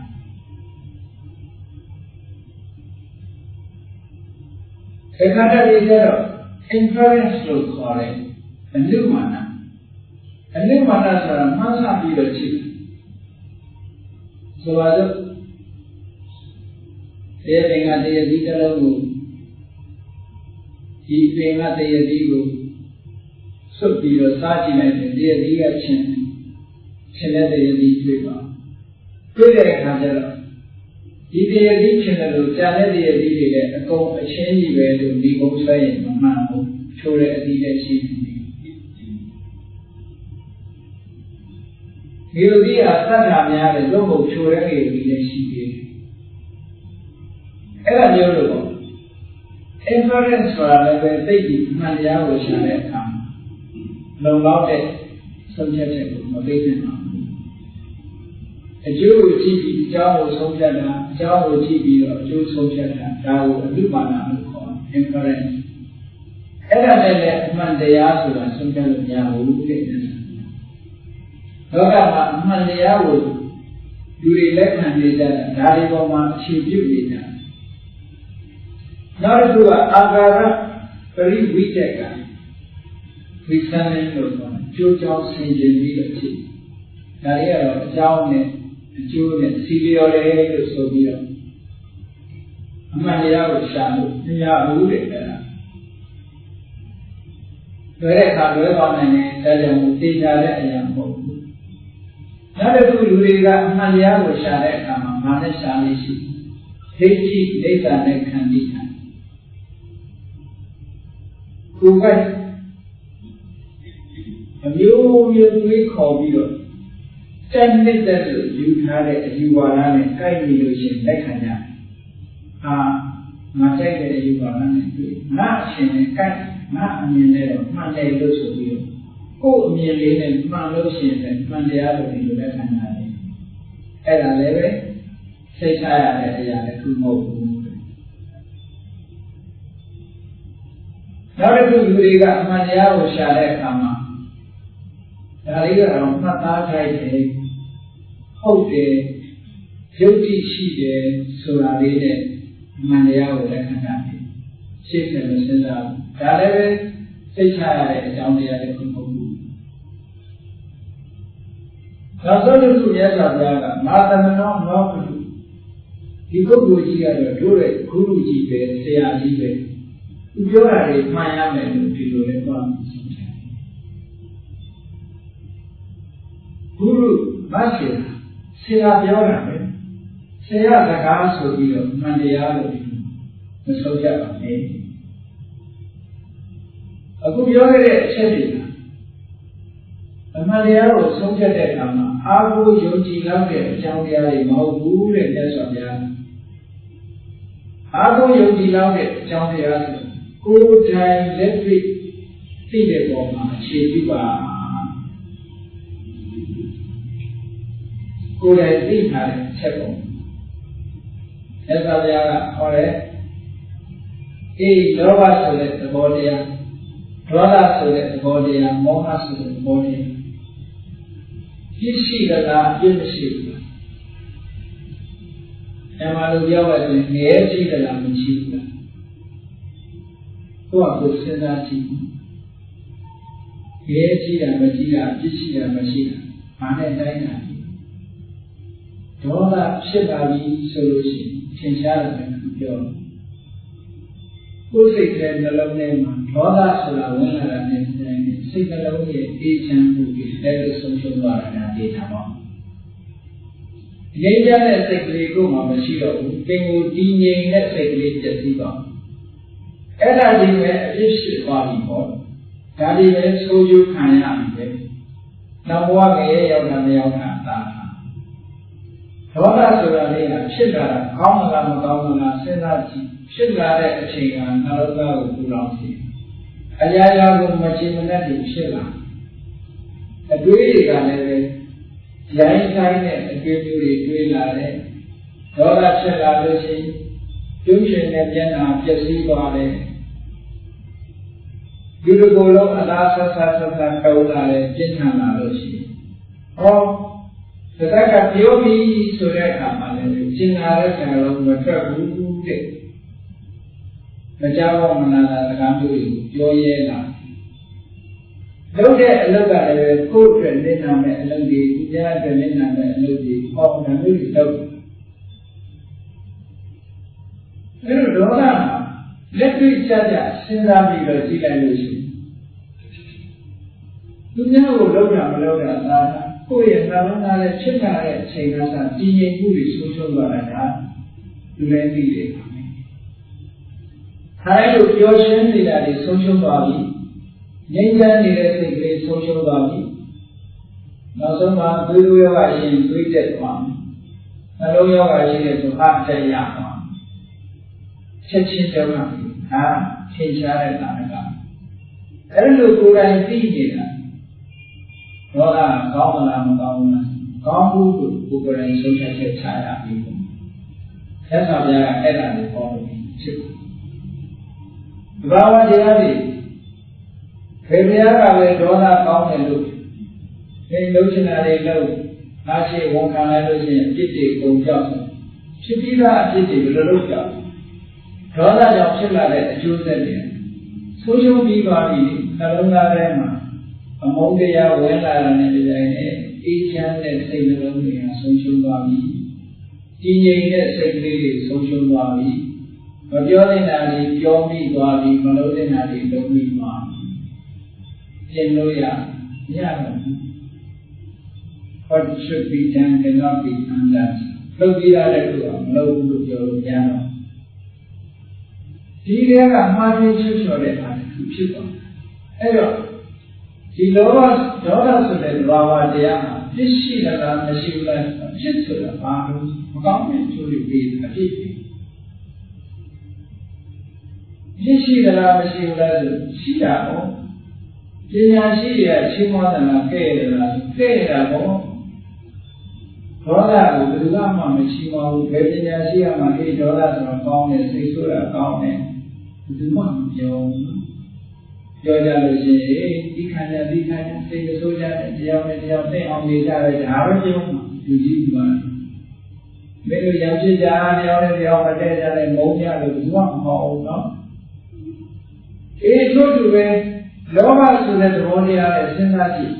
။အခါတည်းကျတော့ inference လို့ခေါ်တယ်အနုမာနအနုမာနဆိုတာမှန်းဆပြီးတော့ကြည့်ဆိုပါတော့တရားပင်ကတရားဒီတစ်လုံးကိုဒီပင်ကတရားဒီကိုဆွတ်ပြီးတော့စားကြည့်လိုက်တယ်တရားဒီကချင်းချင်းတဲ့တရားဒီတွေ့ပါတွေ့တဲ့အခါကျတော့ဒီတရားဒီချင်းတယ်လို့ကြာတဲ့တရားဒီတွေလည်းအကုန်အချင်းကြီးပဲလို့ဒီကုန်းဆွဲရင်မမှန်ဘူးချိုးတဲ့အသီးလည်းရှိတယ်ဒီလိုဒီဟာသတ်တာများတယ်လို့ကိုချိုးတဲ့နေပြီးလည်းရှိသေးတယ်အဲ့ဒါမျိုးလို့ပေါ့ inference ဆိုတာလည်းပဲသိပြီးအမှန်တရားကိုရှာတဲ့အခါလုံလောက်တဲ့ဆုံးဖြတ်ချက်ကိုမပေးနိုင်ပါဘူးအကျိုးကိုကြည့်ပြီးအကြောင်းကိုဆုံးဖြတ်တာအကြောင်းကိုကြည့်ပြီးတော့အကျိုးဆုံးဖြတ်တာဒါကိုအတုပါဏလို့ခေါ်တယ် inference အဲ့ဒါနဲ့လည်းအမှန်တရားဆိုတာဆုံးဖြတ်လို့မရဘူးတဲ့လောကမှာအမှန်တရားကိုလူတွေလက်ခံနေကြတာဒါတွေပေါ်မှာအခြေပြုနေတာနောက်တစ်ခုကအာဂါရပရိဝိတက်ကဝိသနလို့ခေါ်တယ်ကျိုးကြောင်းဆင်ခြင်ပြီးတော့ဖြစ်ဒါတွေကတော့အကြောင်းနဲ့အကျိုးနဲ့စီလျော်တယ်လို့ဆိုပြီးတော့အမှန်တရားကိုရှာလို့မရဘူးတဲ့အဲ့ဒါလွယ်တဲ့အခါလွယ်သွားနိုင်တယ်ဒါကြောင့်သိကြတဲ့အရာမဟုတ်ဘူးနောက်တစ်ခုလူတွေကအမှန်တရားကိုရှာတဲ့အခါမှာမာနဲ့ရှာလို့ရှိဒိဋ္ဌိဒိဋ္ဌာနဲ့ခံပြီးတာကိုယ်ကအမျိုးမျိုးတွေးခေါ်ပြီးတော့တန်မြင့်တဲ့လို့ယူထားတဲ့အယူဝါဒနဲ့ကိုက်ပြီးလို့ရှိရင်လက်ခံကြ။ဟာငါကြိုက်တဲ့အယူဝါဒနဲ့တွေ့ငါအရှင်နဲ့ကိုက်ငါအမြင်နဲ့တော့မှန်တယ်လို့ဆိုပြီးတော့ကိုယ်အမြင်လေးနဲ့မှန်လို့ရှိရင်လည်းမှန်တရားလို့ဒီလိုလက်ခံရတယ်။အဲ့ဒါလည်းပဲစိတ်ချရတဲ့အရာတစ်ခုမဟုတ်ဘူး။နောက်တစ်ခုလူတွေကအမှန်တရားကိုရှာတဲ့အခါမှာဒါလေးကတော့မှတ်သားခိုင်းတယ်ဟုတ်တယ်ယုတ်တိရှိတယ်ဆိုတာလေးနဲ့မှန်တရားကိုလက်ခံတာရှင်းတယ်လို့စဉ်းစားဒါလည်းပဲစိတ်ချရတဲ့အကြောင်းတရားတွေမဟုတ်ဘူးနောက်ဆုံးတစ်ခုမြတ်စွာဘုရားကမာသမနောနောကုဒီပုဂ္ဂိုလ်ကြီးကတော့တို့ရဲ့ဂုရုကြီးပဲဆရာကြီးပဲသူပြောတာတွေမှန်ရမယ်လို့ဒီလိုလဲပြောမှာဂုရုမဆေဆရာပြောတာပဲဆရာစကားဆိုပြီးတော့မှန်တရားလို့မဆုံးဖြတ်ပါနဲ့အခုပြောခဲ့တဲ့အချက်တွေကအမှန်တရားကိုဆုံးဖြတ်တဲ့အခါမှာအာဟုယုံကြည်လောက်တဲ့အကြောင်းတရားတွေမဟုတ်ဘူးတဲ့မြတ်စွာဘုရားအာဟုယုံကြည်လောက်တဲ့အကြောင်းတရားဆိုကိုယ်တိုင်လက်တွေ့သိတဲ့ပုံမှာအခြေပြုပါကိုယ်တိုင်သိထားတဲ့ချက်ပုံမြတ်စွာဘုရားကဟောတယ်အေးလောဘဆိုတဲ့သဘောတရားဒေါသဆိုတဲ့သဘောတရားမောဟဆိုတဲ့သဘောတရားပြည့်ရှိတာအပြည့်မရှိဘူး။အဲမှာလို့ပြောရရင်ငရဲရှိတာလားမရှိဘူးလား။ကိုယ့်အကိုစဉ်းစားကြည့်။ငရဲရှိတာမရှိတာပြည့်ရှိတာမရှိတာဘာနဲ့တိုင်းတာလဲ။ဒေါသဖြစ်လာပြီဆိုလို့ရှိရင်သင်ရှားတယ်ပြော။ကိုယ်စိတ်ထဲနှလုံးထဲမှာဒေါသဆိုတာဝင်လာတဲ့စိတ်နှလုံးရဲ့အေးချမ်းမှုတွေလည်းလို့ဆုံးရှုံးသွားတာဒေတာပေါ့ငြိမ်းချမ်းတဲ့စိတ်ကလေးကိုမှမရှိတော့ဘူးသင်ကိုတည်ငြိမ်တဲ့စိတ်ကလေးပြည့်စည်ပါအဲ့ဒါဒီပဲအဖြစ်ရှိသွားပြီပေါ့ဒါဒီပဲဆိုးကျိုးခံရပြီပဲနောက်ဘဝငရဲရောက်တာမရောက်တာအသာဒေါသဆိုတာလေးကဖြစ်လာတာကောင်းမလားမကောင်းဘူးလားစဉ်းစားကြည့်ဖြစ်လာတဲ့အချိန်ကနှလုံးသားကိုပူလောင်စေအရာရာကိုမချင်မနှက်ဖြစ်လာအတွေးတွေကလည်းပဲရိုင်းဆိုင်တဲ့အတွေးမျိုးတွေတွေးလာတယ်ဒေါသဖြစ်လာလို့ရှိရင်ပြုံးရှင်တဲ့မျက်နှာပျက်စီးသွားတယ်ဒီလိုကိုယ်လုံးအလားဆက်ဆက်ဆက်ဆက်တုံးလာတယ်ပြင်းထန်လာလို့ရှိရင်ဟောသတ္တကပြောပြီးဆိုတဲ့အခါမှာလည်းကျင်လာတဲ့ဆံလုံးမထွက်ဘူးတဲ့မကြောက်မနာတာစကားမျိုးတွေပြောရဲလာလုပ်တဲ့အလုပ်ကလည်းကိုယ့်အတွက်နေနာမဲ့အလုပ်တွေသူများအတွက်နေနာမဲ့အလုပ်တွေဟောတာမျိုးတွေလုပ်အဲလိုဒေါသလက်တွေ့ကြကြစဉ်းစားပြီးတော့ကြည့်လိုက်လို့ရှိရင်သူများကိုလုပ်တာမလုပ်တာသာကိုယ့်ရဲ့နှလုံးသားနဲ့ဖြစ်လာတဲ့အချိန်ကစတည်ငြိမ်မှုတွေဆုံးရှုံးသွားတာကသူလည်းသိတယ်။အဲလိုပြောရှင်းနေတာတွေဆုံးရှုံးသွားပြီ။ငြိမ်းချမ်းနေတဲ့စိတ်ကလေးဆုံးရှုံးသွားပြီ။နောက်ဆုံးမှာသွေးယောဂရှင်သွေးတက်သွားမယ်။နှလုံးယောဂရှိတဲ့ဆိုအတက်ရသွားမယ်။ချက်ချင်းကြောက်တာဟာထင်ရှားတဲ့နာမကအဲလိုကိုယ်တိုင်သိနေတာဒေါသကောင်းမလားမကောင်းဘူးလား có khu của của cái này sống chạy chạy chạy là gì cũng thế sao giờ cái là để có được chịu vào thì là gì cái bây giờ là về đó là có thể được nên lúc trên này đâu ta chỉ muốn khám lại đôi chân chỉ để cùng chọn chỉ đi ra chỉ để được lúc chọn đó là dòng chất là để chú ý đến số số đi vào đi là lúc nào đây mà mong cái nhà quen là này bây giờ này ý chán để xây dựng lúc này số số vào đi chỉ nhìn để xây dựng số số vào đi và cho nên là đi cho đi vào đi mà lúc này là đi đâu đi vào trên lối à nhà mình what should be done cannot be undone lâu đi ra đây được lâu được rồi nhà nó đi ra là mai đi chưa cho đấy mà cứ chưa có ấy rồi thì đó là đó là sự để vào vào để à biết gì là làm là gì là biết sự là vào luôn mà có cái chỗ để đi là gì biết gì là làm là gì là gì là không cái nhà gì là chỉ muốn là cái là cái là không đó là một thứ mà mình chỉ mong cái nhà gì mà cái đó là nó con này xây số là con này thứ mà nhiều cho ra rồi gì đi khai ra đi khai ra xây số ra để giao để giao để ông đi ra để trả với nhau mà điều gì mà mấy người giao chia ra giao để giao phải để ra để mẫu nhà được đúng không họ đó cái số chủ về đó là số để đồ đi ra để sinh ra gì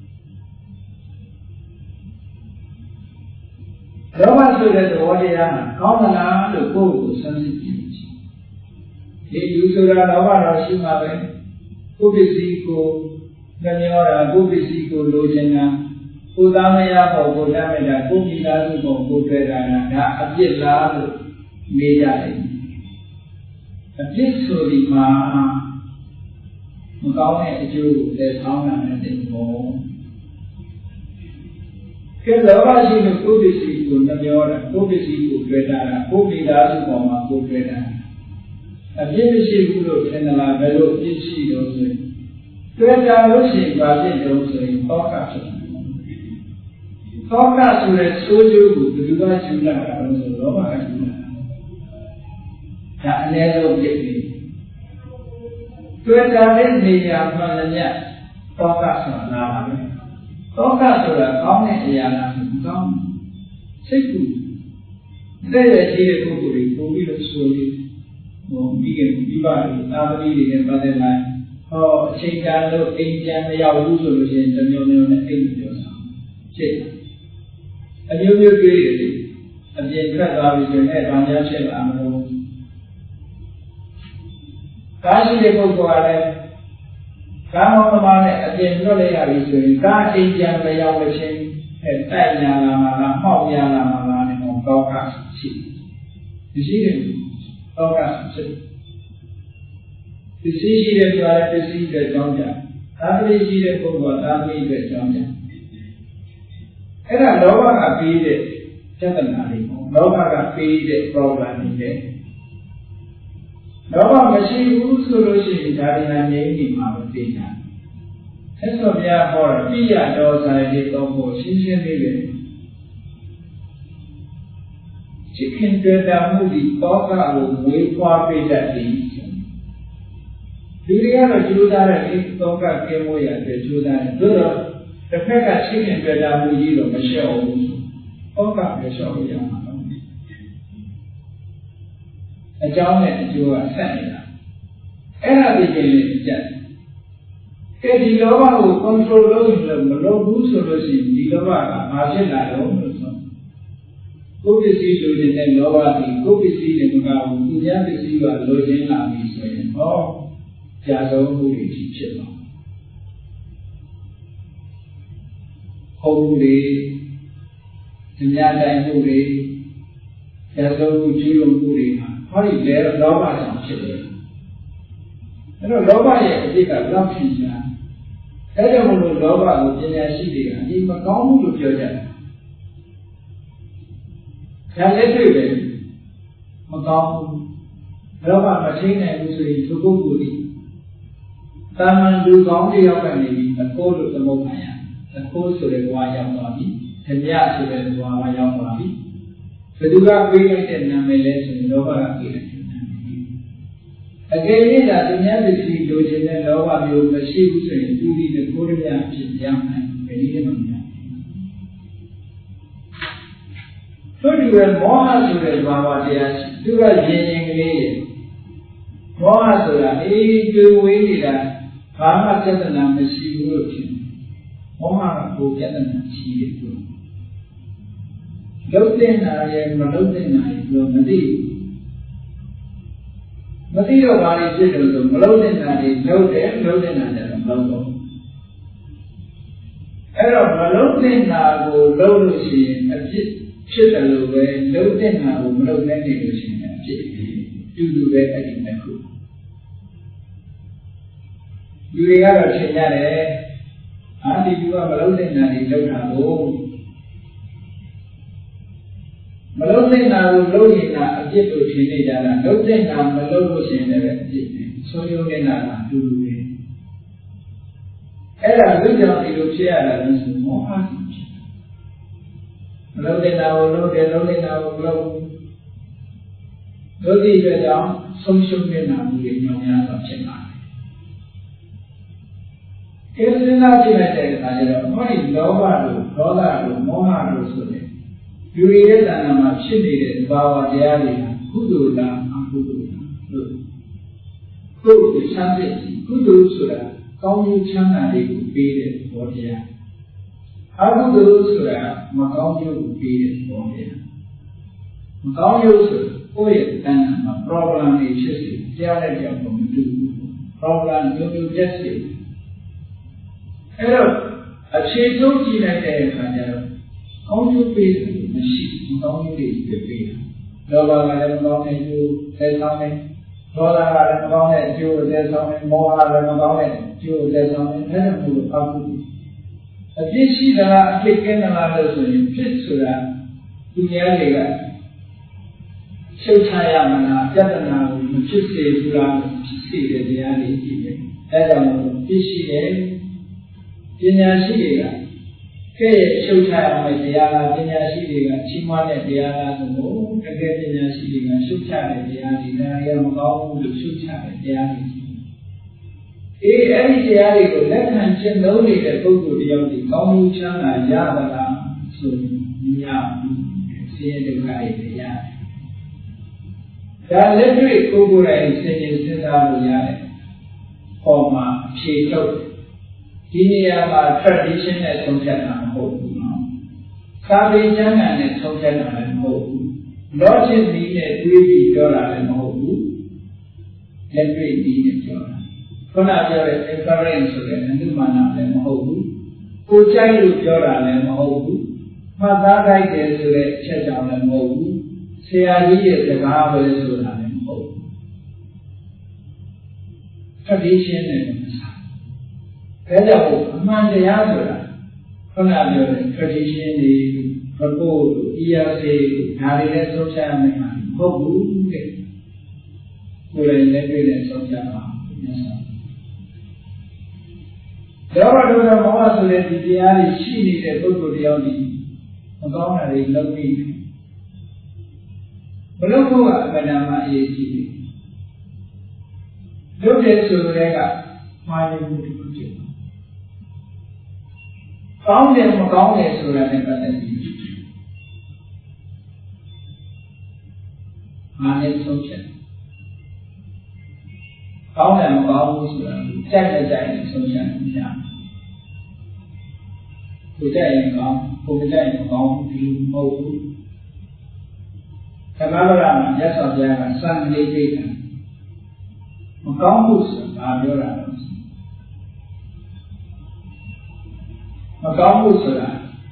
đó là số để đồ đi ra có là nó được cô của sinh sinh thì ví dụ là đó là nó sinh mà vậy cô bị gì cô gần như là cô bị gì cô lôi chân à cô ta mới ra bỏ cô ta mới ra cô đi ra rồi bỏ cô về ra là đã áp dụng là được nghe ra đấy áp dụng số đi mà mà có này chú để tháo nằm ở trên ngô cái đó là gì được cô bị gì cô gần như là cô bị gì cô về ra là cô đi ra rồi bỏ mà cô về ra áp dụng gì cô được thế là về lúc gì gì đó rồi cái ra lúc gì và gì đó rồi có cả sự có cả sự để số chú của chúng ta chúng ta là rồi đó mà chúng ta đã nghe được việc gì cái ra đến thì làm mà là nhẹ có cả sự là có cả sự là có này là là không thích cụ đây là gì để cô bị cô bị được số đi một cái cái đi vào ta đi đi đến bao giờ này họ sinh ra được in cha mới giàu đủ rồi thì cho nhiều nhiều này in được sao chết anh nhiều nhiều cái gì anh nhìn cái đó thì cái này bạn nhớ xem làm đâu cái gì để cô qua đây cái mà mà này anh nhìn nó lấy là gì rồi cái in cha mới giàu được xem hiện tại nhà là mà làm họ nhà là mà là này không có cả sự gì gì đấy có cả sự cái gì để cho ai cái gì để cho nhà, ta cái gì để cô gọi ta cái để cho nhà, cái là đó là cái để cho tất cả đi, đó là cái để program đi đấy, đó là cái gì cũng số đối xử gia đình là những gì mà mình tin rằng, thế sao bây giờ họ bây giờ đó sai thì tôi có xin xin đi về, chỉ khi người ta muốn đi có cả một buổi qua về đại đi. Dulu kan jualan ini tongkat kemo ya, jualan dulu. Tapi kan sih yang beda muji lo masih orang, tongkat masih orang yang mana? Ajar ni jual sana. Era di sini jadi. Ke di luar tu kontrol lo ini lo bus lo sih di luar masih lah lo macam. Kopi sih tu jadi luar ni, kopi sih ni muka, punya sih luar lo jadi lagi sih. Oh. Gia số mưu định chỉ chuyện đó không đi nhà đại mưu đi gia số mưu chỉ luôn mưu đi mà có gì lẽ là đó là chẳng chuyện đấy nó đó là vậy thì cả lắm thì sao cái đó một lần đó là một nhà sĩ đi nhưng mà có một chút chưa vậy nhà lẽ thôi vậy mà có đó là mà thế này một sự thu hút của đi ta mình đưa con đi học cái này là cô được một ngày à là cô sửa được ngoài dòng đó đi thèm nhạt sự về hòa hòa nhau hòa bí và tôi gặp quý cái tiền nam mê lên sự đó và gặp quý cái tiền nam mê ở cái này là tôi nhớ được gì đôi chân này đó và điều mà siêu sự tôi đi được cố định làm chuyện giam này cái này là mình làm tôi đi về mỏ sự về hòa hòa thì tôi gặp gì những cái này mỏ sự là ý tôi với đi là phá mặt chất là làm cái siêu rồi chứ mỏ là cố chất là chỉ để tôi lâu tên nào vậy mà lâu tên nào rồi mà đi mà đi đâu vào đi chơi được rồi mà lâu tên nào thì lâu tên lâu tên nào thì làm lâu rồiအဲ့တော့မလုံးတဲ့နာကိုလုံးလို့ရှိရင်အဖြစ်ဖြစ်တယ်လို့ပဲလုံးတဲ့နာကိုမလုံးနိုင်နေလို့ရှိရင်အဖြစ်တူတူပဲအဲ့ဒီတစ်ခုလူတွေကတော့ထင်ကြတယ်အာဒီလူကမလုံးတဲ့နာတွေလုံးတာကိုမလုံးတဲ့နာကိုလုံးရင်ကအဖြစ်လို့ထင်နေကြတာလုံးတဲ့နာမလုံးလို့ရှိရင်လည်းအဖြစ်ဆိုးရုံးနေတာကအတူတူပဲအဲ့ဒါလူကြောင့်ဒီလိုဖြစ်ရတာလို့ဆိုမောဟဖြစ်မလုံးတဲ့နာကိုလုံးတယ်လုံးတဲ့နာကိုလုံးတို့ဒီအတွက်ကြောင့်ဆုံးရှုံးနေတာမျိုးတွေညောင်းများစွာဖြစ်လာတယ်။အဲဒီနာဖြစ်တဲ့အခါကျတော့ဟောဒီလောဘတို့ဒေါသတို့မောဟတို့ဆိုတဲ့လူတွေရဲ့တဏ္ဍာမှာဖြစ်နေတဲ့သဘာဝတရားတွေကုသိုလ်လားအကုသိုလ်လားလို့ကိုယ်ကိုချမ်းသာကုသိုလ်ဆိုတာကောင်းကျိုးချမ်းသာတွေကိုပေးတဲ့ဘောတရားအကုသိုလ်ဆိုတာမကောင်းကျိုးကိုပေးတဲ့ဘောတရားမကောင်းကျိုးဆိုကိုယ့်ရဲ့တဏ္ဍာမှာ problem တွေဖြစ်စေတရားနဲ့ကြောင့်မတူဘူး problem မျိုးမျိုးဖြစ်စေအဲ့တော့အခြေဆုံးကြည့်လိုက်တဲ့အခါကျတော့ကောင်းကျိုးပေးတယ်မရှိမကောင်းကျိုးတွေပဲပေးတာလောဘကလည်းမကောင်းတဲ့ကျိုးသက်ဆောင်တယ်ဒေါသကလည်းမကောင်းတဲ့ကျိုးသက်ဆောင်တယ်မောဟကလည်းမကောင်းတဲ့ကျိုးသက်ဆောင်တယ်အဲ့ဒါမျိုးအကုသိုလ်အပြစ်ရှိတာအပြစ်ကင်းတာလို့ဆိုရင်ဖြစ်ဆိုတာဒီနေရာတွေကရှုပ်ချရမလားပြဿနာကိုမဖြစ်စေဘူးလားဖြစ်စေတဲ့တရားတွေကြည့်တယ်အဲ့ဒါမျိုးပြစ်ရှိတယ်ပညာရှိတွေကကဲ့ရဲ့ရှုပ်ချရမယ့်တရားလားပညာရှိတွေကချီးမွမ်းတဲ့တရားလားဆိုတော့တကယ်ပညာရှိတွေကရှုပ်ချတဲ့တရားတွေဒါရမကောင်းဘူးလို့ရှုပ်ချတဲ့တရားတွေအေးအဲ့ဒီတရားတွေကိုလက်ခံကျင့်သုံးနေတဲ့ပုဂ္ဂိုလ်တယောက်ဒီကောင်းမှုချမ်းသာရပါလားဆိုရင်မရဘူးဆင်းရဲဒုက္ခတွေရတယ်ဒါလက်တွေ့ကိုယ်ကိုယ်တိုင်စဉ်းကျင်စဉ်းစားလို့ရတယ်ဟောမှာဖြေထုတ်ဒီနေရာမှာ tradition နဲ့ဆုံးဖြတ်တာမဟုတ်ဘူးနော်သာဝေကျမ်းဂန်နဲ့ဆုံးဖြတ်တာလည်းမဟုတ်ဘူး logic နည်းနဲ့တွေးပြီးပြောတာလည်းမဟုတ်ဘူးလက်တွေ့နည်းနဲ့ပြောတာခုနပြောတဲ့ inference ဆိုတဲ့အနုမာနလည်းမဟုတ်ဘူးကိုကြိုက်လို့ပြောတာလည်းမဟုတ်ဘူးမှတ်သားလိုက်တယ်ဆိုတဲ့အချက်ကြောင့်လည်းမဟုတ်ဘူးဆရာကြီးရဲ့စကားပဲဆိုတာလည်းမဟုတ်ဘူး tradition နဲ့ဒါကြောင့်အမှန်တရားဆိုတာခုနပြောတဲ့ tradition တွေ propose တို့ E R C ဒါတွေနဲ့ဆုံးဖြတ်ရမယ်မဟုတ်ဘူးတဲ့ကိုယ်လည်းလက်တွေ့နဲ့ဆုံးဖြတ်ပါမြတ်စွာဒေါသဒုက္ခမောဟဆိုတဲ့ဒီတရားတွေရှိနေတဲ့ပုဂ္ဂိုလ်တယောက်ဒီမကောင်းတာတွေလုပ်ပြီးမလုပ်ဖို့ကအမှန်တမ်းအရေးကြီးတယ်လုပ်တဲ့ဆိုတဲ့ကမှားနေမှုတွေဖြစ်ကောင်းတယ်မကောင်းတယ်ဆိုတာနဲ့ပတ်သက်ပြီးအားနဲ့ဆုံးဖြတ်ကောင်းတယ်မကောင်းဘူးဆိုတာကြိုက်တဲ့ကြိုက်တဲ့ဆုံးဖြတ်နေကြကိုကြိုက်ရင်ကောင်းကိုမကြိုက်ရင်မကောင်းဘူးဒီလိုမဟုတ်ဘူးသမဗရမှာရသော်ပြားကစံလေးပေးတယ်မကောင်းဘူးဆိုတာပြောတာတော့မကောင်းဘူးဆိုတာ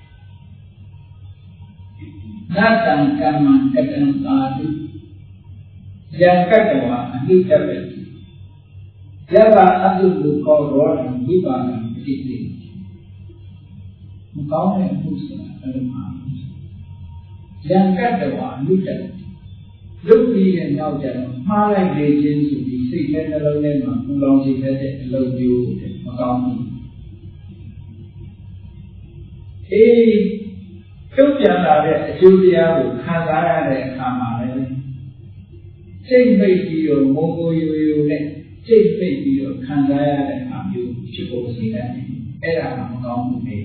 နတ်တံကမ္မကတံသာတုယံကတ္တဝါအနိတ္တပဲယဘာအတုလူကောရောဓံဝိပါဒံပတိတိမကောင်းတဲ့မှုဆိုတာဘယ်လိုမှယံကတ္တဝါအနိတ္တလုတ်ပြီးတဲ့နောက်ကျတော့မှားလိုက်လေခြင်းဆိုပြီးစိတ်ထဲနှလုံးထဲမှာပူလောင်စေတဲ့အလုပ်မျိုးမကောင်းဘူးအေး Lúc chẳng là để chú địa của khá giá ra để khá mà lên trên mấy điều mô mô yêu yêu này trên mấy điều khá giá ra để khá yêu chứ có gì đấy ấy là mà có một này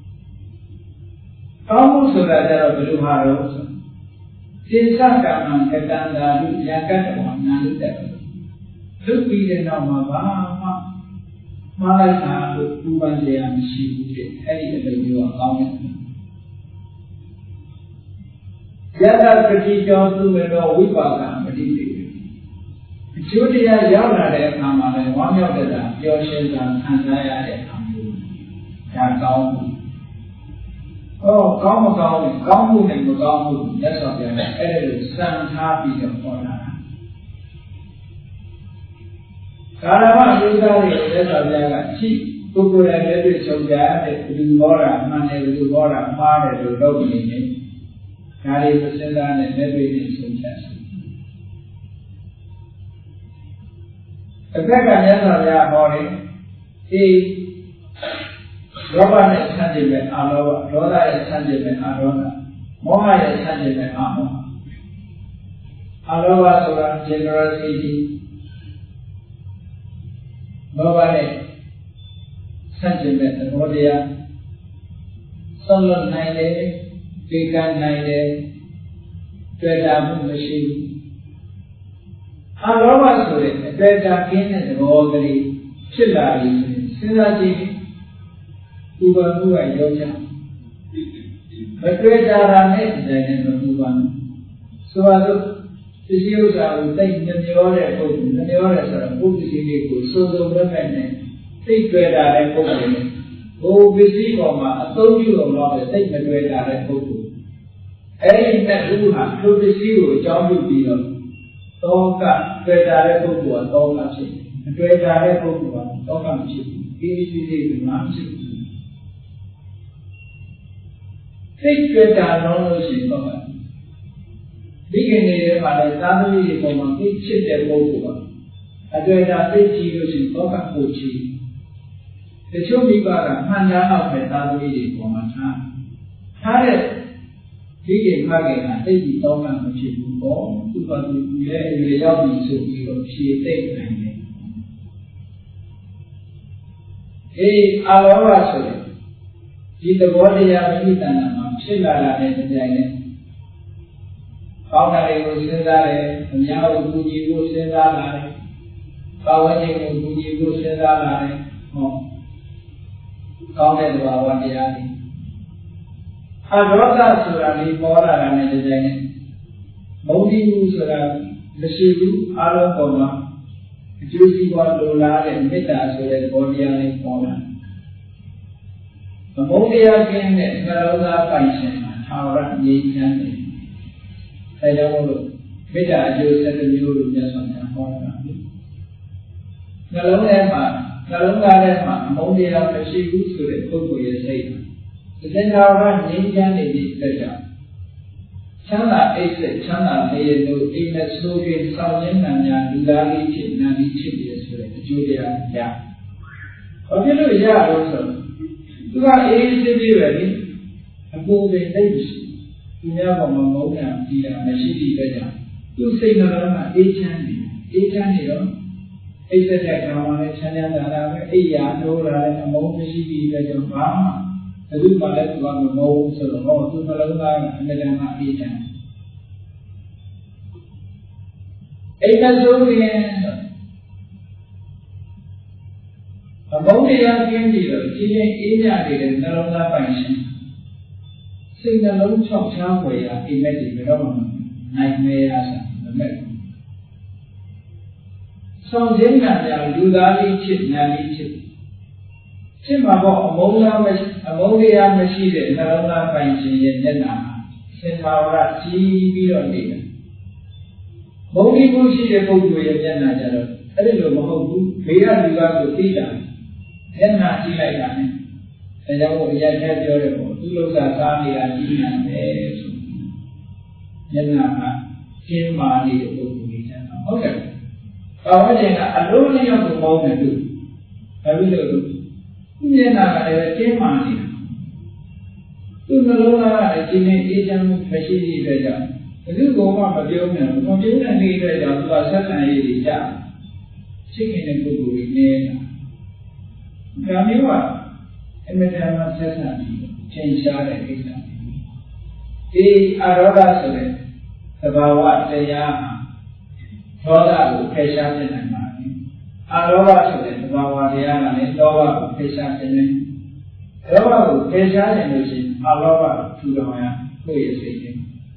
có một sự là ra rồi lưu hòa rồi trên xác cả mà cái tàn ra lúc giá cách của mọi nhà lúc đẹp lúc đi đến nào mà vã mà mà lại thả được tu ban đề ảnh sĩ của thế ấy là điều ở cao nhất giá ta cái gì cho tu về đó quý bà cả mà đi đi chú đi ra giáo là để làm mà để quán nhau để làm do sinh ra tham gia ra để làm được càng cao Ồ, có một câu này, có một này một câu một nhất sau này, cái này là sang tha bị được gọi là cả là bạn chúng ta thì nhất sau này là chỉ cô cô này để được sống giá để đừng bỏ ra, mà này đừng bỏ ra, mà để được đâu bị nhỉ cái này phải sinh ra này để được sống giá cái cái nhất sau này bỏ đi thì Roba này sang gì về aloha, Roda này sang gì về arona, Moha này sang gì về amo. Aloha là generosity, Roba này sang gì về Rodia, Solon này đấy, Vikan này đấy, Tuyệt muမရှိဘူး။အလောဘဆိုတဲ့အတွေ့အကြုံကင်းတဲ့သဘောကလေးဖြစ်လာပြီစဉ်းစားကြည့်ဥပမှုကရောကြမတွေ့ကြတာနဲ့ဒီတိုင်းနဲ့မပူပါဘူးဆိုပါစို့ပစ္စည်းဥစ္စာကိုသိနှမျောတဲ့ပုဂ္ဂိုလ်နှမျောတဲ့ဆိုတော့ပုဂ္ဂိုလ်ကြီးကိုစိုးစိုးလက်မဲ့နဲ့သိတွေ့တာတဲ့ပုဂ္ဂိုလ်နဲ့ဘိုးပစ္စည်းပေါ်မှာအသုံးပြုအောင်လို့သိမတွေ့တာတဲ့ပုဂ္ဂိုလ်အဲ့ဒီနဲ့ဥဟာသူပစ္စည်းကိုအကြောင်းပြုပြီးတော့တောကတွေ့တာတဲ့ပုဂ္ဂိုလ်ကတောကဖြစ်မတွေ့တာတဲ့ပုဂ္ဂိုလ်ကတောကမဖြစ်ဘူးဒီဒီဒီဒီမှာဖြစ်ဘူးသိတွေ့တာတော့လို့ရှိရင်တော့ဒီကနေ့ထဲမှာလည်းသာသမီတွေပေါ်မှာသိချစ်တဲ့ပုဂ္ဂိုလ်ကအတွေ့အကြုံသိကြည့်လို့ရှိရင်တောကပို့ချီတချို့မိဘကမှန်သားတော့ပဲသာသမီတွေပေါ်မှာထားထားတဲ့ဒီကိစ္စကလည်းသိပြီးတောကမဖြစ်ဘူးပေါ့သူကသူရဲ့အရွယ်ရောက်ပြီဆိုပြီးတော့ဖြေသိနိုင်တယ်အေးအလောဘဆိုရင်ဒီသဘောတရားမိမိတဏ္ဍာမှာဖြစ်လာတဲ့တရားနဲ့ကောင်းတာတွေကိုစဉ်းစားတယ်အများကိုကူညီဖို့စဉ်းစားလာတယ်ပါဝန်းကျင်ကိုကူညီဖို့စဉ်းစားလာတယ်ဟောကောင်းတဲ့သဘာဝတရားတွေအရောဒဆိုတာလေးပေါ်လာတာနဲ့တရားနဲ့မုန်းတိမှုဆိုတာမရှိဘူးအားလုံးပေါ်မှာအကျိုးစီးပွားလိုလားတဲ့မေတ္တာဆိုတဲ့သဘောတရားလေးပေါ်လာမုန်းတရားကင်းတဲ့နှလုံးသားပိုင်ရှင်မှာသာဝရငြိမ်းချမ်းတယ်။အဲကြောင့်မို့လို့မေတ္တာအကျိုးဆက်တဲ့မျိုးလို့မြတ်စွာဘုရားဟောတာလေ။နှလုံးထဲမှာနှလုံးသားထဲမှာမုန်းတရားမရှိဘူးဆိုတဲ့ပုဂ္ဂိုလ်ရဲ့စိတ်မှာသင်္ခါရငြိမ်းချမ်းနေတဲ့အတွက်ကြောင့်ချမ်းသာအိတ်ဆက်ချမ်းသာနေရလို့အိမ်နဲ့ဆိုးပြီးစောင့်ခြင်းနာညာလူသားလေးဖြစ်နာပြီးဖြစ်ရဆိုတဲ့အကျိုးတရားရ။ဘာဖြစ်လို့ရလို့ဆိုတော့သူကအေးစစ်ပြီးပဲလေအပူပင်သိမရှိသူများပေါ်မှာမုန်းတာကြည်တာမရှိသည့်အတွက်ကြောင့်သူစိတ်နှလုံးကအေးချမ်းနေအေးချမ်းနေတော့အိတ်သက်တဲ့ကောင်မှလည်းချမ်းသာတာပဲအိယာနိုးတာလည်းအမုန်းမရှိသည့်အတွက်ကြောင့်ဘာမှဘယ်သူမှလည်းသူကမမုန်းဆိုတော့ဟောသူနှလုံးသားကအမြဲတမ်းအေးချမ်းအိတ်သက်ဆိုရင်အမုန်းတရားကင်းပြီးတော့ဒီရင်အေးမြနေတဲ့နှလုံးသားပိုင်ရှင်စိတ်နှလုံးချောက်ချားွယ်ရာအိမ်မက်တွေဘယ်တော့မှနိုင်မဲရစားမမဲ့ဘူးဆောင်ခြင်းနာကြလူသားလေးချစ်နာလေးချစ်ချစ်မှာပေါ့အမုန်းလားမရှိအမုန်းတရားမရှိတဲ့နှလုံးသားပိုင်ရှင်ရဲ့မျက်နှာစင်ပါဝရကြီးပြီးတော့နေတယ်မုန်းဒီမှုရှိတဲ့ပုဂ္ဂိုလ်ရဲ့မျက်နှာကြတော့အဲ့ဒီလိုမဟုတ်ဘူးဘေးကလူကကိုသိတာမျက်နှာကြည့်လိုက်တာနဲ့ဒါကြောင့်ဘုရားထည့်ပြောတယ်ပေါ့သူလောကစားနေတာကြည့်နေတယ်ဆိုမျက်နှာကကျင်းမာနေတဲ့ပုဂ္ဂိုလ်ကြီးတယ်ဟုတ်တယ်။ဘာဝကျင်ကအလုံးလေးရောက်ကိုပေါင်းတယ်သူဘာဖြစ်လို့လဲမျက်နှာကလည်းကျင်းမာနေတာ tu nó lâu là chỉ nên ý chăm phải suy nghĩ về đó thứ của mà phải biết nữa không biết là nghĩ về đó là sát này gì chả chỉ cái này cũng đủ nè cái nếu mà em mới làm sát này change ra được cái này thì ở đó là sự này tập vào thế ya đó là một cái sát này mà ở đó là sự này tập vào thế ya là nên đó là một cái sát này đó là một cái sát này rồi chứ ở đó là chủ động ya tôi sẽ thấy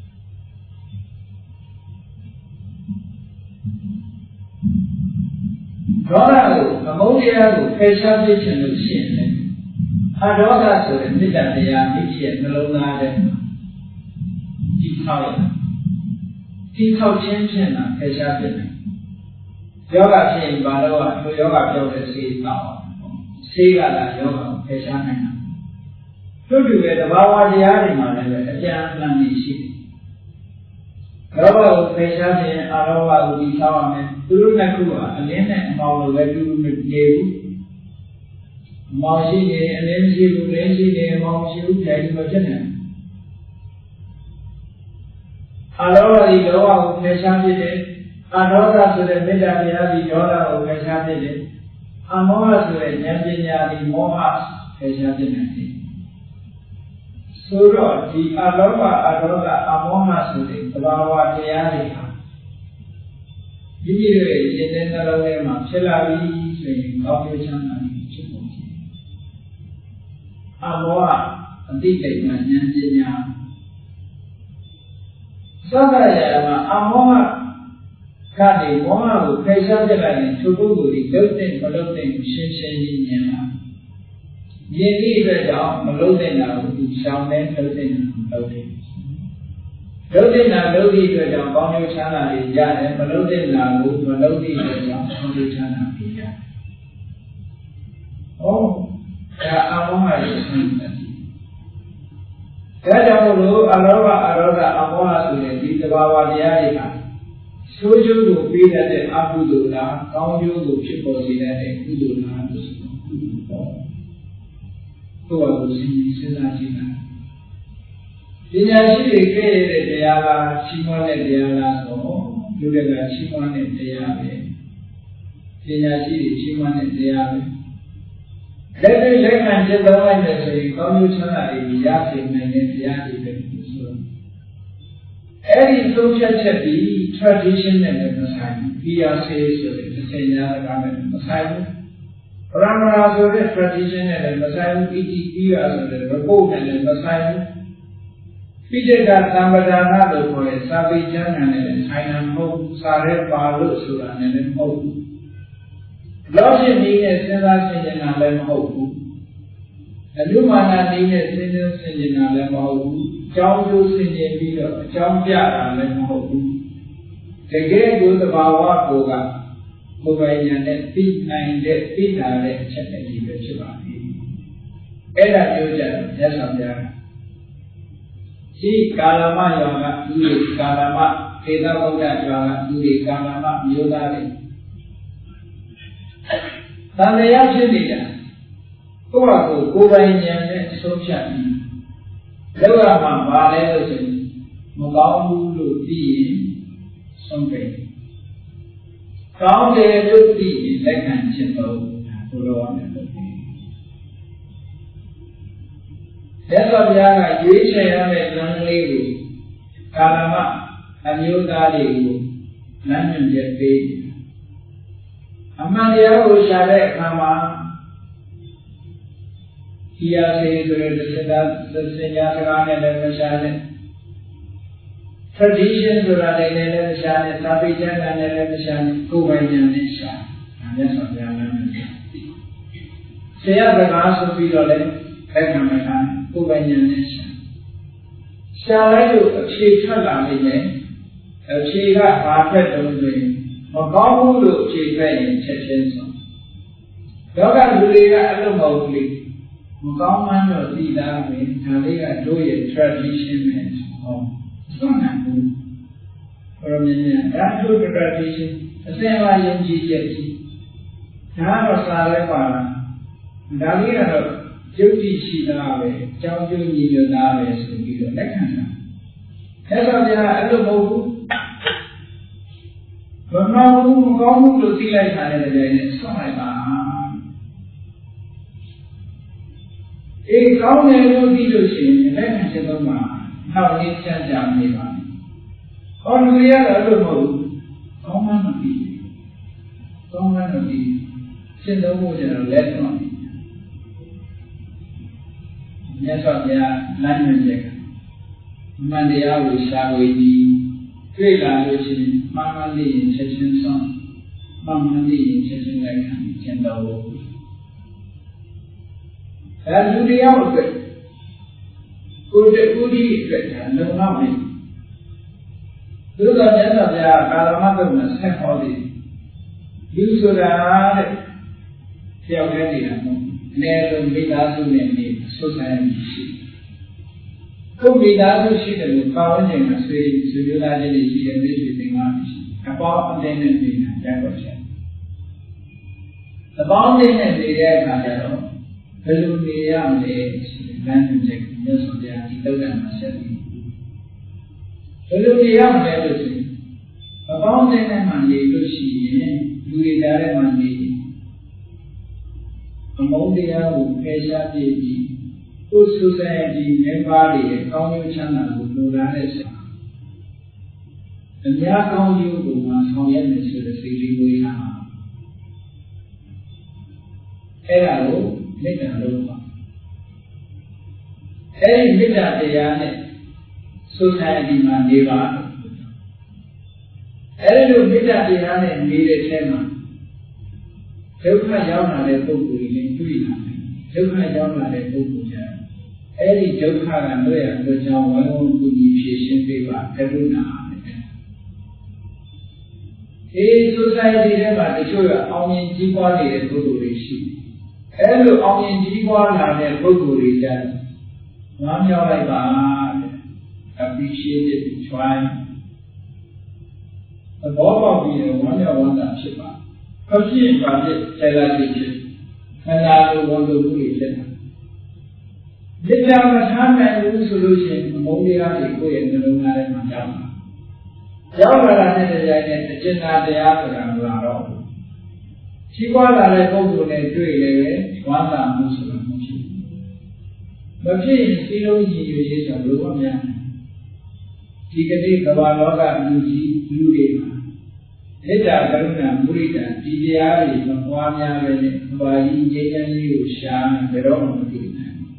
đó là một mẫu địa của cái sát này trên được hiện này ở đó là sự này mới đạt được ya mới hiện nó lâu na đấy đi thao đi thao chân chân là cái sát này yoga thì bà đâu à tôi yogaပြောတဲ့စေတော့စေကလာ yoga ကိုဖယ်ရှားနိုင်တာတို့တူပဲတဘာဝတရားတွေမှာလည်းအကျဉ်းအမှန်ကြီးရှိတယ်ယောဂကိုဖယ်ရှားခြင်းအာရောဂကိုဒီဆောင်ရမယ်သူတို့နှစ်ခုကအလင်းနဲ့အမောင်လိုပဲတူတူမနေဘူးအမောင်ရှိနေအလင်းရှိဘူးလင်းရှိနေအမောင်ရှိဘူးကြိုင်မဖြစ်နိုင်အာရောဂဒီယောဂကိုဖယ်ရှားဖြစ်တယ်အာရောဂဆိုတဲ့မေတ္တာတရားဒီဒေါသကိုဖယ်ရှားဖြစ်တယ်အမောဟဆိုတဲ့ဉာဏ်ပညာဒီမောဟဖယ်ရှားဖြစ်နိုင်တယ်ဆိုတော့ဒီအလောဘအဒေါသအမောဟဆိုတဲ့သဘာဝတရားတွေဟာဒီလိုရဲ့ဉာဏ်နဲ့နှလုံးထဲမှာဖြစ်လာပြီဆိုရင်ကောင်းကျိုးချမ်းသာမှုဖြစ်ပုံဖြစ်အမောဟအတိတ်ကဉာဏ်ပညာသက္ကရာမှာအမောဟကနေမောဟကိုဖယ်ရှားပြလိုက်ရင်သူပုဂ္ဂိုလ်ဒီလုံးတဲ့မလုံးတဲ့ရှင်းရှင်းကြီးမြင်လာမြင်ပြီးအတွက်ကြောင့်မလုံးတဲ့နာကိုသူရှောင်တဲ့လုံးတဲ့နာကိုလုံးတယ်လုံးတဲ့နာလုံးပြီးအတွက်ကြောင့်ကောင်းကျိုးချမ်းသာတွေရတယ်မလုံးတဲ့နာကိုမလုံးပြီးအတွက်ကြောင့်ကောင်းကျိုးချမ်းသာတွေရတယ်ဟောဒါအမောဟရဲ့အဆုံးသတ်ဒါကြောင့်မို့လို့အလောဘအရောဂအမောဟဆိုတဲ့ဒီသဘာဝတရားတွေဟာဆိုးကျိုးကိုပေးတဲ့အကုသိုလ်လားကောင်းကျိုးကိုဖြစ်ပေါ်စေတဲ့ကုသိုလ်လားလို့ဆိုတော့ဘုရားကိုစဉ်းစားကြည့်တာပညာရှိတွေခဲ့ရတဲ့တရားလားချီးမွမ်းတဲ့တရားလားဆိုတော့လူတွေကချီးမွမ်းတဲ့တရားပဲပညာရှိတွေချီးမွမ်းတဲ့တရားပဲလက်တွေ့လက်ခံကျင့်သုံးလိုက်တဲ့ဆိုရင်ကောင်းကျိုးချမ်းသာတွေရစေနိုင်တဲ့တရားတွေပဲဆိုတော့အဲ့ဒီသုံးချက်ချက်ပြီး tradition နဲ့လည်းမဆိုင်ဘူး P R C ဆိုတဲ့သင်ညာကလည်းမဆိုင်ဘူး Paramara ဆိုတဲ့ tradition နဲ့လည်းမဆိုင်ဘူး E T P R ဆိုတဲ့ report နဲ့လည်းမဆိုင်ဘူးပိဋကသံပဒါနလို့ခေါ်တဲ့စာပေကျမ်းဂန်နဲ့လည်းဆိုင်တာမဟုတ်ဘူးစာရဲပါလို့ဆိုတာနဲ့လည်းမဟုတ်ဘူးလောရှိနည်းနဲ့စဉ်းစားဆင်ခြင်တာလည်းမဟုတ်ဘူးအနုမာနနည်းနဲ့စဉ်းစားဆင်ခြင်တာလည်းမဟုတ်ဘူးအကြောင်းကျိုးဆင်ခြင်ပြီးတော့အကြောင်းပြတာလည်းမဟုတ်ဘူးတကယ်ကိုသဘာဝကိုကကိုယ်ပိုင်ဉာဏ်နဲ့သိနိုင်တဲ့သိတာတဲ့အချက်အကြီးပဲဖြစ်ပါလိမ့်အဲ့ဒါပြောကြတော့မြတ်စွာဘုရားဒီကာလမယောကဒီကာလမခေတဗုဒ္ဓယောကဒီကာလမမျိုးသားတွေသံဃာဖြစ်နေတာကိုယ့်ဟာကိုယ်ကိုယ်ပိုင်ဉာဏ်နဲ့ဆုံးဖြတ်ပြီးလောကမှာပါလဲလို့ဆိုရင်မကောင်းဘူးလို့သိရင်ဆုံးဖြတ်ကောင်းတယ်လို့သိရင်လက်ခံခြင်းတော့ဘုရားနဲ့လုပ်တယ်။သက်တော်ဘုရားကရွေးချယ်ရမယ့်လမ်းလေးကိုကာလမအမျိုးသားတွေကိုလမ်းညွှန်ချက်ပေးအမှန်တရားကိုရှာတဲ့အခါမှာဒီအစေဆိုတဲ့သစ္စာသစ္စာစကားနဲ့လည်းမရှာနဲ့ tradition ဆိုတာလည်းလည်းမရှာနဲ့စာပေကျမ်းဂန်နဲ့လည်းမရှာနဲ့ကိုယ်ပိုင်ဉာဏ်နဲ့ရှာဒါနဲ့ဆိုပြရမယ်ဆရာစကားဆိုပြီးတော့လည်းခိုင်ခံမှထားကိုယ်ပိုင်ဉာဏ်နဲ့ရှာရှာလိုက်လို့အဖြေထွက်လာနေတယ်အဖြေကဘာထွက်တုံးဆိုရင်မကောင်းဘူးလို့အဖြေထွက်ရင်ချက်ချင်းဆုံးတော့ကလူတွေကအဲ့လိုမဟုတ်ဘူးမကောင်းမှန်းတော့သိတာပဲဒါလေးကတို့ရဲ့ tradition နဲ့ဟောစွန့်နိုင်ဘူးဘယ်လိုမြင်လဲဒါတို့ tradition အစင်လာယုံကြည်ချက်ကြီးဒါတော့စာလဲပါလားဒါလေးကတော့ကျရုပ်တည်ရှိတာပဲကြောင်းကျိုးညီညွတ်တာပဲဆိုပြီးတော့လက်ခံတာအဲ့တော့ဗျာအဲ့လိုမဟုတ်ဘူးမမှန်ဘူးမကောင်းဘူးလို့သိလိုက်တာလည်းလည်းနဲ့ဆောင်းလိုက်ပါအေးကောင်းတယ်လို့သိလို့ရှိရင်လက်ခံချက်တော့မှနောက်လေးချမ်းသာနေပါမယ်ဟောလူရတော့လို့မဟုတ်ဘူးကောင်းမှမသိဘူးကောင်းမှမသိရှင်းတော့ဘုရားလက်တော့မြတ်စွာဘုရားလမ်းညွှန်ချက်ကမှန်တရားကိုရှာဖွေပြီးတွေ့လာလို့ရှိရင်မှန်မှန်သိရင်ချက်ချင်းဆောင်မှန်မှန်သိရင်ချက်ချင်းလက်ခံကျင့်တော်ဖို့အဲလူတရားအတွက်ကိုယ်တကူဒီအတွက်လုံလောက်နေသူတို့ကမြတ်စွာဘုရားကာလမတ်တို့မှာဆက်ဟောသည်လူဆိုတာတဲ့တယောက်တည်းနေတာမဟုတ်အနည်းဆုံးမိသားစုနဲ့နေဆွဆိုင်ရရှိကိုမိသားစုရှိတယ်လို့ပါဝင်ခြင်းကဆွေဆွေမျိုးသားချင်းတွေရှိတယ်မိတ်ဆွေသင်္ကားတွေရှိအပေါင်းအသင်းနဲ့နေတာကြိုက်တော့ချက်အပေါင်းအသင်းနဲ့နေတဲ့အခါကျတော့ဘယ်လိုနေရမလဲဆိုတဲ့လမ်းညွှန်ချက်ကိုမြတ်စွာဘုရားဒီတုတ်တန်မှာဆက်ပြီးဘယ်လိုနေရမလဲလို့ဆိုရင်အပေါင်းအသင်းနဲ့မှနေလို့ရှိရင်လူတွေကြားထဲမှာနေအမုန်းတရားကိုဖယ်ရှားပြပြီးကိုယ် society နဲ့ပါတွေရဲ့ကောင်းကျိုးချမ်းသာကိုလိုလားတဲ့ဆက်အများကောင်းကျိုးကိုမှဆောင်ရွက်မယ်ဆိုတဲ့စိတ်လေးကိုထားပါအဲ့ဒါကိုမေတ္တာလို့ပါအဲ့ဒီမေတ္တာတရားနဲ့ society မှာနေပါအဲ့ဒီလိုမေတ္တာတရားနဲ့နေတဲ့အဲမှာဒုက္ခရောက်လာတဲ့ပုဂ္ဂိုလ်တွေလည်းတွေ့လာတယ်ဒုက္ခရောက်လာတဲ့ပုဂ္ဂိုလ်များအဲ့ဒီဒုက္ခကလွတ်ရလွတ်ကြောင်းဝိုင်းဝန်းကူညီဖြေရှင်းပေးပါကရုဏာနဲ့ဒီ society ထဲမှာတချို့ကအောင်မြင်ကြီးပွားနေတဲ့ပုဂ္ဂိုလ်တွေရှိတယ်အဲ့လိုအောင်မြင်ကြီးပွားလာတဲ့ပုဂ္ဂိုလ်တွေကြတယ်ဝမ်းမြောက်လိုက်ပါတဲ့ appreciate it try သဘောပေါက်ပြီးတော့ဝမ်းမြောက်ဝမ်းသာဖြစ်ပါအဖြစ်ပါဖြစ်ဆယ်လာဖြစ်ဖြစ်ခန္ဓာကိုယ်ဝန်တို့မှုတွေဖြစ်တာမေတ္တာမထားနိုင်ဘူးဆိုလို့ရှိရင်မုန်းတရားတွေကိုယ့်ရဲ့နှလုံးသားထဲမှာရောက်လာရောက်လာတဲ့တရားနဲ့အကျဉ်းသားတရားဆိုတာမလာတော့ဘူးကြီးပွားလာတဲ့ပုဂ္ဂိုလ်နဲ့တွေ့လည်းပဲဝမ်းသာမှုဆိုတာမဖြစ်ဘူးမဖြစ်ရင်စီလုံးကြီးရရေးဆိုလို့မများဒီကနေ့ကမ္ဘာလောကလူကြီးလူတွေမှာမေတ္တာကရုဏာမုဒိတာဒီတရားတွေမပွားများပဲနဲ့ဘာကြီးငြိမ်းချမ်းရေးကိုရှားနေဘယ်တော့မှမသိနိုင်ဘူး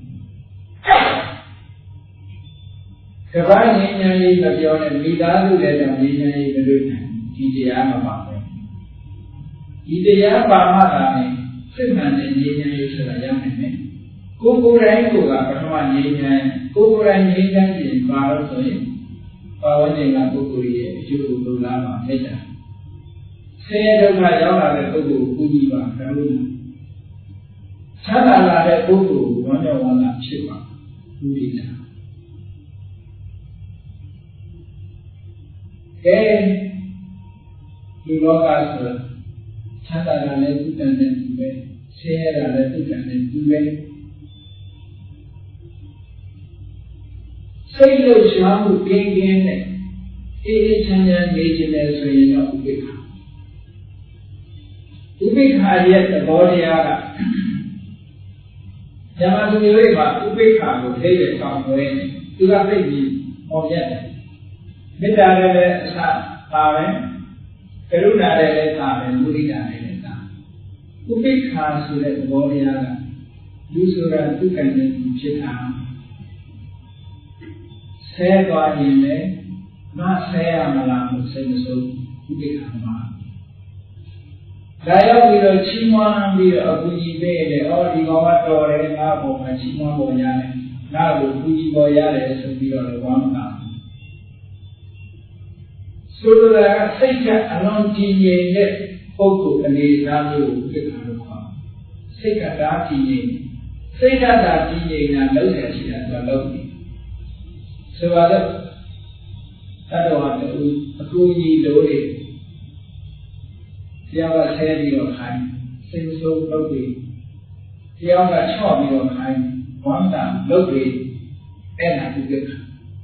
။ကမ္ဘာငြိမ်းချမ်းရေးမပြောနဲ့မိသားစုလည်းတော့ငြိမ်းချမ်းရေးမလုပ်နိုင်ဒီတရားမပါဘူး။ဒီတရားပါမှသာနဲ့စိတ်မှန်တဲ့ငြိမ်းချမ်းရေးဆိုတာရနိုင်တယ်။ကိုယ်ကိုယ်တိုင်ကိုကပထမငြိမ်းချမ်းကိုယ်ကိုယ်တိုင်ငြိမ်းချမ်းရင်ပါလို့ဆိုရင်ပါဝင်တဲ့ပုဂ္ဂိုလ်ရဲ့အကျိုးကိုလိုလားမှာမေတ္တာဆင်းရဲဒုက္ခရောက်လာတဲ့ပုဂ္ဂိုလ်ကိုကူညီပါကရုဏာချမ်းသာလာတဲ့ပုဂ္ဂိုလ်ကိုဝမ်းမြောက်ဝမ်းသာဖြစ်ပါမုဒိတာကဲဒီလောကဆိုချမ်းသာလာတဲ့သူတန်တဲ့သူပဲဆင်းရဲလာတဲ့သူတန်တဲ့သူပဲစိတ်လှုပ်ရှားမှုကင်းကင်းနဲ့အေးအေးချမ်းချမ်းနေခြင်းနဲ့ဆိုရင်တော့ဥပိ္ပခာဥပိ္ပခာရဲ့သဘောတရားကဓမ္မသူတွေမှာဥပိ္ပခာကိုသိတဲ့ကောင်းွယ်နေသူကသိပြီးဟောပြတယ်မေတ္တာလည်းလည်းအစပါပဲကရုဏာလည်းလည်းပါပဲမုဒိတာလည်းလည်းပါဥပိ္ပခာဆိုတဲ့သဘောတရားကလူဆိုတာသူကံနဲ့ဖြစ်တာဆဲသွားရင်လည်းမဆဲရမလားလို့စိတ်မဆိုးဥပိ္ပခာမှာဒါရောက်ပြီးတော့ချီးမွမ်းပြီးတော့အကူကြီးပေးတယ်။အော်ဒီကောင်ကတော်တယ်ငါ့ဘုံမှာချီးမွမ်းပေါ်ရတယ်။ငါ့ကိုကူကြီးပေါ်ရတယ်ဆိုပြီးတော့ဝမ်းသာ။ဆိုလိုတာကစိတ်ကအလုံးကြီးငြိမ်တဲ့ပုဂ္ဂိုလ်အနေအထားမျိုးကိုဖြစ်တာလို့ခေါ်တယ်။စိတ်ကဒါကြီးငြိမ်စိတ်ဓာတ်သာကြီးငြိမ်တာလုံးရရှိတာဆိုတော့လို့ဆိုပါတော့တတော်တူအကူကြီးတို့တွေတရားကဆဲပြီးတော့ခိုင်းစိတ်ဆိုးပုတ်ပြီးတရားကချော့ပြီးတော့ခိုင်း quán tạm lớp về em là cái việc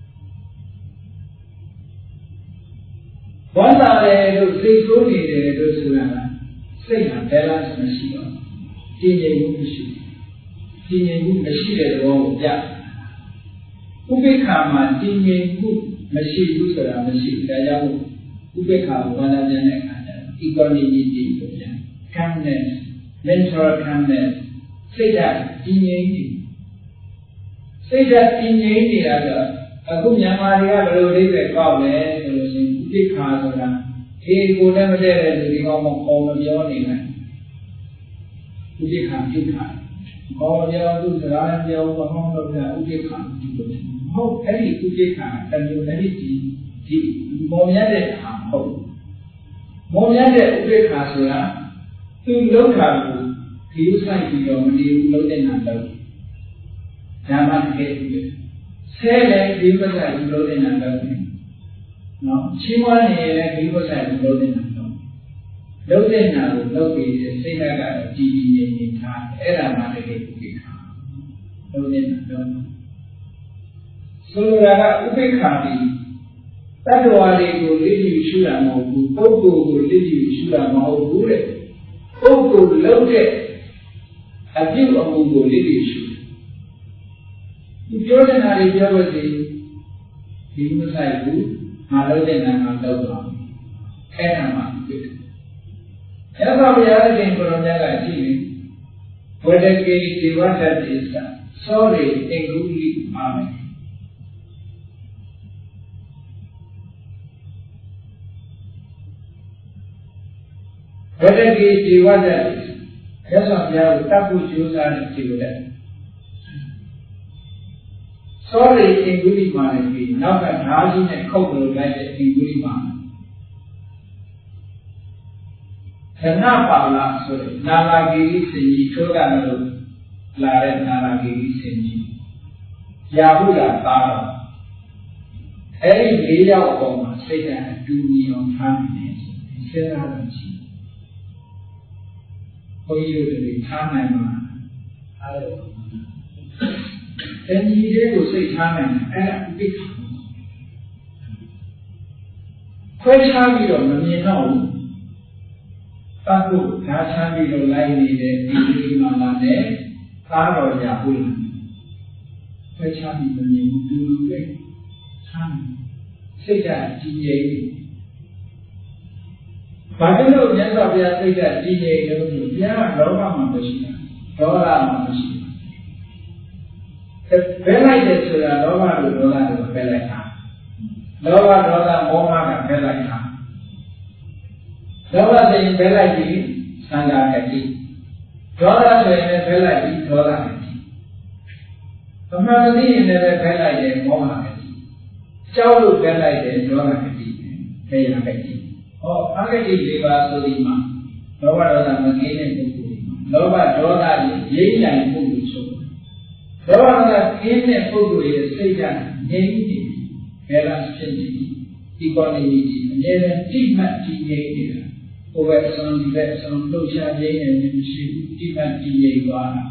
quán tạm này được xây số này để được sự là xây là balance màရှိတော့တည်ငြိမ်မှုမရှိတည်ငြိမ်မှုမရှိတဲ့သဘောကိုပြဥပိ္ပခာမှာတည်ငြိမ်မှုမရှိဘူးဆိုတာမရှိဘူးဒါကြောင့်ဥပိ္ပခာကိုဝါဒပြန်တဲ့အခါကျတော့ equanimity ကိုပြန် calmness mental calmness စိတ်ဓာတ်တည်ငြိမ်နေစိတ်ဓာတ်တည်ငြိမ်နေတာကအခုမြန်မာတွေကဘယ်လိုလေးပဲကောက်လဲဆိုလို့ရှိရင်ဥပိ္ပခာဆိုတာဒီကိုယ်နဲ့မတည့်တဲ့လူဒီကောင်မပေါ်မပြောနေတယ်ဥပိ္ပခာပြုခာပေါ်မပြောသူစကားလည်းပြောမဟုတ်တော့ပြဥပိ္ပခာပြုလို့ဟုတ်အဲ့ဒီဥပိ္ပခာတမျိုးနဲ့ဒီဒီပေါ်မြတ်တဲ့ဟာဟုတ်ပေါ်မြတ်တဲ့ဥပိ္ပခာဆိုတာသူလုံးတာကိုဒီဥဆိုင်ပြီးတော့မတည်ဘူးလုံးတဲ့နာတော့ဓမ္မတကယ်ပြီးဆဲလည်းဒီပစ္စည်းလုံးတဲ့နာတော့နော်ရှင်းမနေလည်းဒီပစ္စည်းလုံးတဲ့နာတော့လုံးတဲ့နာကိုလုံးပြီးစိတ်ဓာတ်ကတော့ကြည်ကြည်ငြိမ်ငြိမ်ထားအဲ့ဒါမှတကယ်ဥပိ္ပခာလုံးတဲ့နာတော့ဆိုလိုတာကဥပိ္ပခာဒီတတ္တဝါတွေကိုလိလိရှုတာမဟုတ်ဘူးပုဂ္ဂိုလ်ကိုလိလိရှုတာမဟုတ်ဘူးတဲ့ပုဂ္ဂိုလ်လုံးတဲ့အပြုအမူကိုလိလိရှုဒီပြောနေတာတွေပြောလို့ဒီဒီမဆိုင်ဘူးငါလုံးတဲ့နာမှာတော့သွားအဲ့ဒါမှဖြစ်တယ်။အဲ့ဒါဘုရားရှင်ကိုရောမြတ်ကကြည့်ရင်ဝတ္တကေဒီဝတ္တတိသသောရိအင်္ဂုလိမာမေဝတ္တကေဒီဝတ္တတိရသော်ဘုရားကိုတတ်ဖို့ကြိုးစားတဲ့ဒီလိုတဲ့သောရိအင်္ဂုလိမာမေပြီးနောက်ကဓာကြီးနဲ့ခုတ်လို့လိုက်တဲ့အင်္ဂုလိမာမေခဏပါလာဆိုရင်နာလာဂီရိစင်ကြီးထိုးတာလို့လာတဲ့နာလာဂီရိစင်ကြီးရာဟုလာသားတော့အဲ့ဒီလေးယောက်အပေါ်မှာစိတ်ဓာတ်အတူညီအောင်ထားနေတယ်စဉ်းစားလို့ရှိဘုန်းကြီးတို့တွေထားနိုင်မှာအဲ့ဒါတဏှီတွေကိုစိတ်ထားနိုင်တယ်အဲ့ဒါဥပိ္ပခာခွဲခြားပြီးတော့မမြင်တော့ဘူးတတ်ဖို့ဓာတ်ချမ်းပြီးတော့လိုက်နေတဲ့ဒီဒီမာလာနဲ့သားတော်ရာဟုလာခွဲခြားပြီးမမြင်ဘူးတူတူပဲချမ်းစိတ်ဓာတ်ကြည်ငြိမ်ဘာဖြစ်လို့မြတ်စွာဘုရားစိတ်ဓာတ်ကြည်ငြိမ်လို့ဆိုဘုရားကလောဘမှာမရှိတာဒေါသမှာမရှိဘူးဘယ်လိုက်တယ်ဆိုတာလောဘလို့ဒေါသလို့ပဲလိုက်တာလောဘဒေါသမောဟကပဲလိုက်တာဒေါသဆိုရင်ဘယ်လိုက်ပြီးသံဃာကတိဒေါသဆိုရင်လည်းဘယ်လိုက်ပြီးဒေါသကတိဗမာမသိရင်လည်းဘယ်လိုက်တယ်မောဟကတိကြောက်လို့ဘယ်လိုက်တယ်ဒေါသကတိခေယကတိဟောအဂတိ၄ပါးဆိုဒီမှာလောဘဒေါသမငြိမ်းတဲ့ပုဂ္ဂိုလ်လောဘဒေါသရဲ့ရိမ့်နိုင်ပုဂ္ဂိုလ်ဆိုလောဘဒေါသခင်းတဲ့ပုဂ္ဂိုလ်ရဲ့စိတ်ကငြိမ်းနေဘယ်လားဖြစ်နေဒီကောနေကြီးအမြဲတမ်းတိမှတ်ကြည်ငြိမ်နေတာဘုရားဆောင်ဒီဘက်ဆောင်လှုပ်ရှားခြင်းနဲ့မရှိဘူးတိမှတ်ကြည်ငြိမ်သွားတာ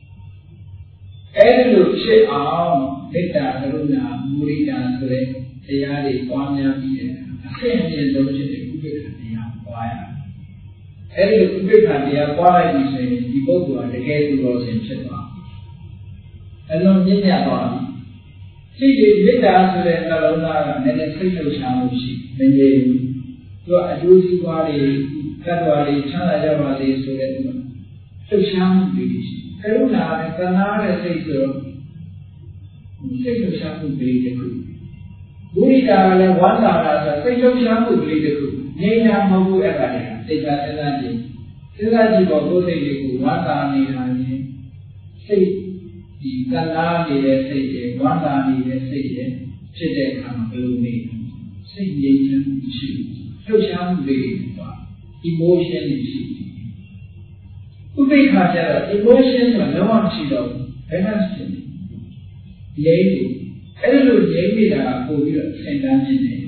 အဲဒီလိုဖြစ်အောင်မေတ္တာကရုဏာမုဒိတာဆိုတဲ့တရားတွေပွားများပြီးတဲ့အဆင့်အမြင့်ဆုံးဖြစ်တဲ့ဥပိ္ပခာတရားပွားရအဲဒီလိုဥပိ္ပခာတရားပွားလိုက်ပြီဆိုရင်ဒီပုဂ္ဂိုလ်ကတကယ်သူတော်စင်ဖြစ်သွားအလုံးမြင့်မြတ်သွားပြီစိတ်တွေမေတ္တာဆိုတဲ့နှလုံးသားကနည်းနည်းစိတ်လှုပ်ရှားမှုရှိမငြိမ်ဘူးသူကအကျိုးစီးပွားတွေတတ်တော်တွေချမ်းသာကြပါစေဆိုတဲ့သူကလှုပ်ရှားမှုတွေရှိကရုဏာနဲ့သနာတဲ့စိတ်ဆိုတော့စိတ်လှုပ်ရှားမှုတွေတခုဘုရားကလည်းဝမ်းသာတာဆိုစိတ်လှုပ်ရှားမှုတွေတခုငြိမ်းချမ်းမဟုတ်ဘူးအဲ့ဒါတွေကစိတ်ကစဉ်းစားကြည့်စဉ်းစားကြည့်တော့ကိုယ်စိတ်လေးကိုဝမ်းသာနေတာနဲ့စိတ်ဒီသနာနေတဲ့စိတ်ရဲ့ဝမ်းသာနေတဲ့စိတ်ရဲ့ဖြစ်တဲ့အခါမှာဘယ်လိုနေစိတ်ငြိမ်းချမ်းမှုရှိလှုပ်ရှားမှုတွေပေါ့ emotion တွေရှိဥပိ္ပခာကျတော့ emotion ဆိုတာလုံးဝမရှိတော့ဘူးဘယ်မှမရှိဘူးငြိမ်းနေအဲ့ဒီလိုငြိမ်းနေတာကပို့ပြီးတော့ဆင်တန်းနေတယ်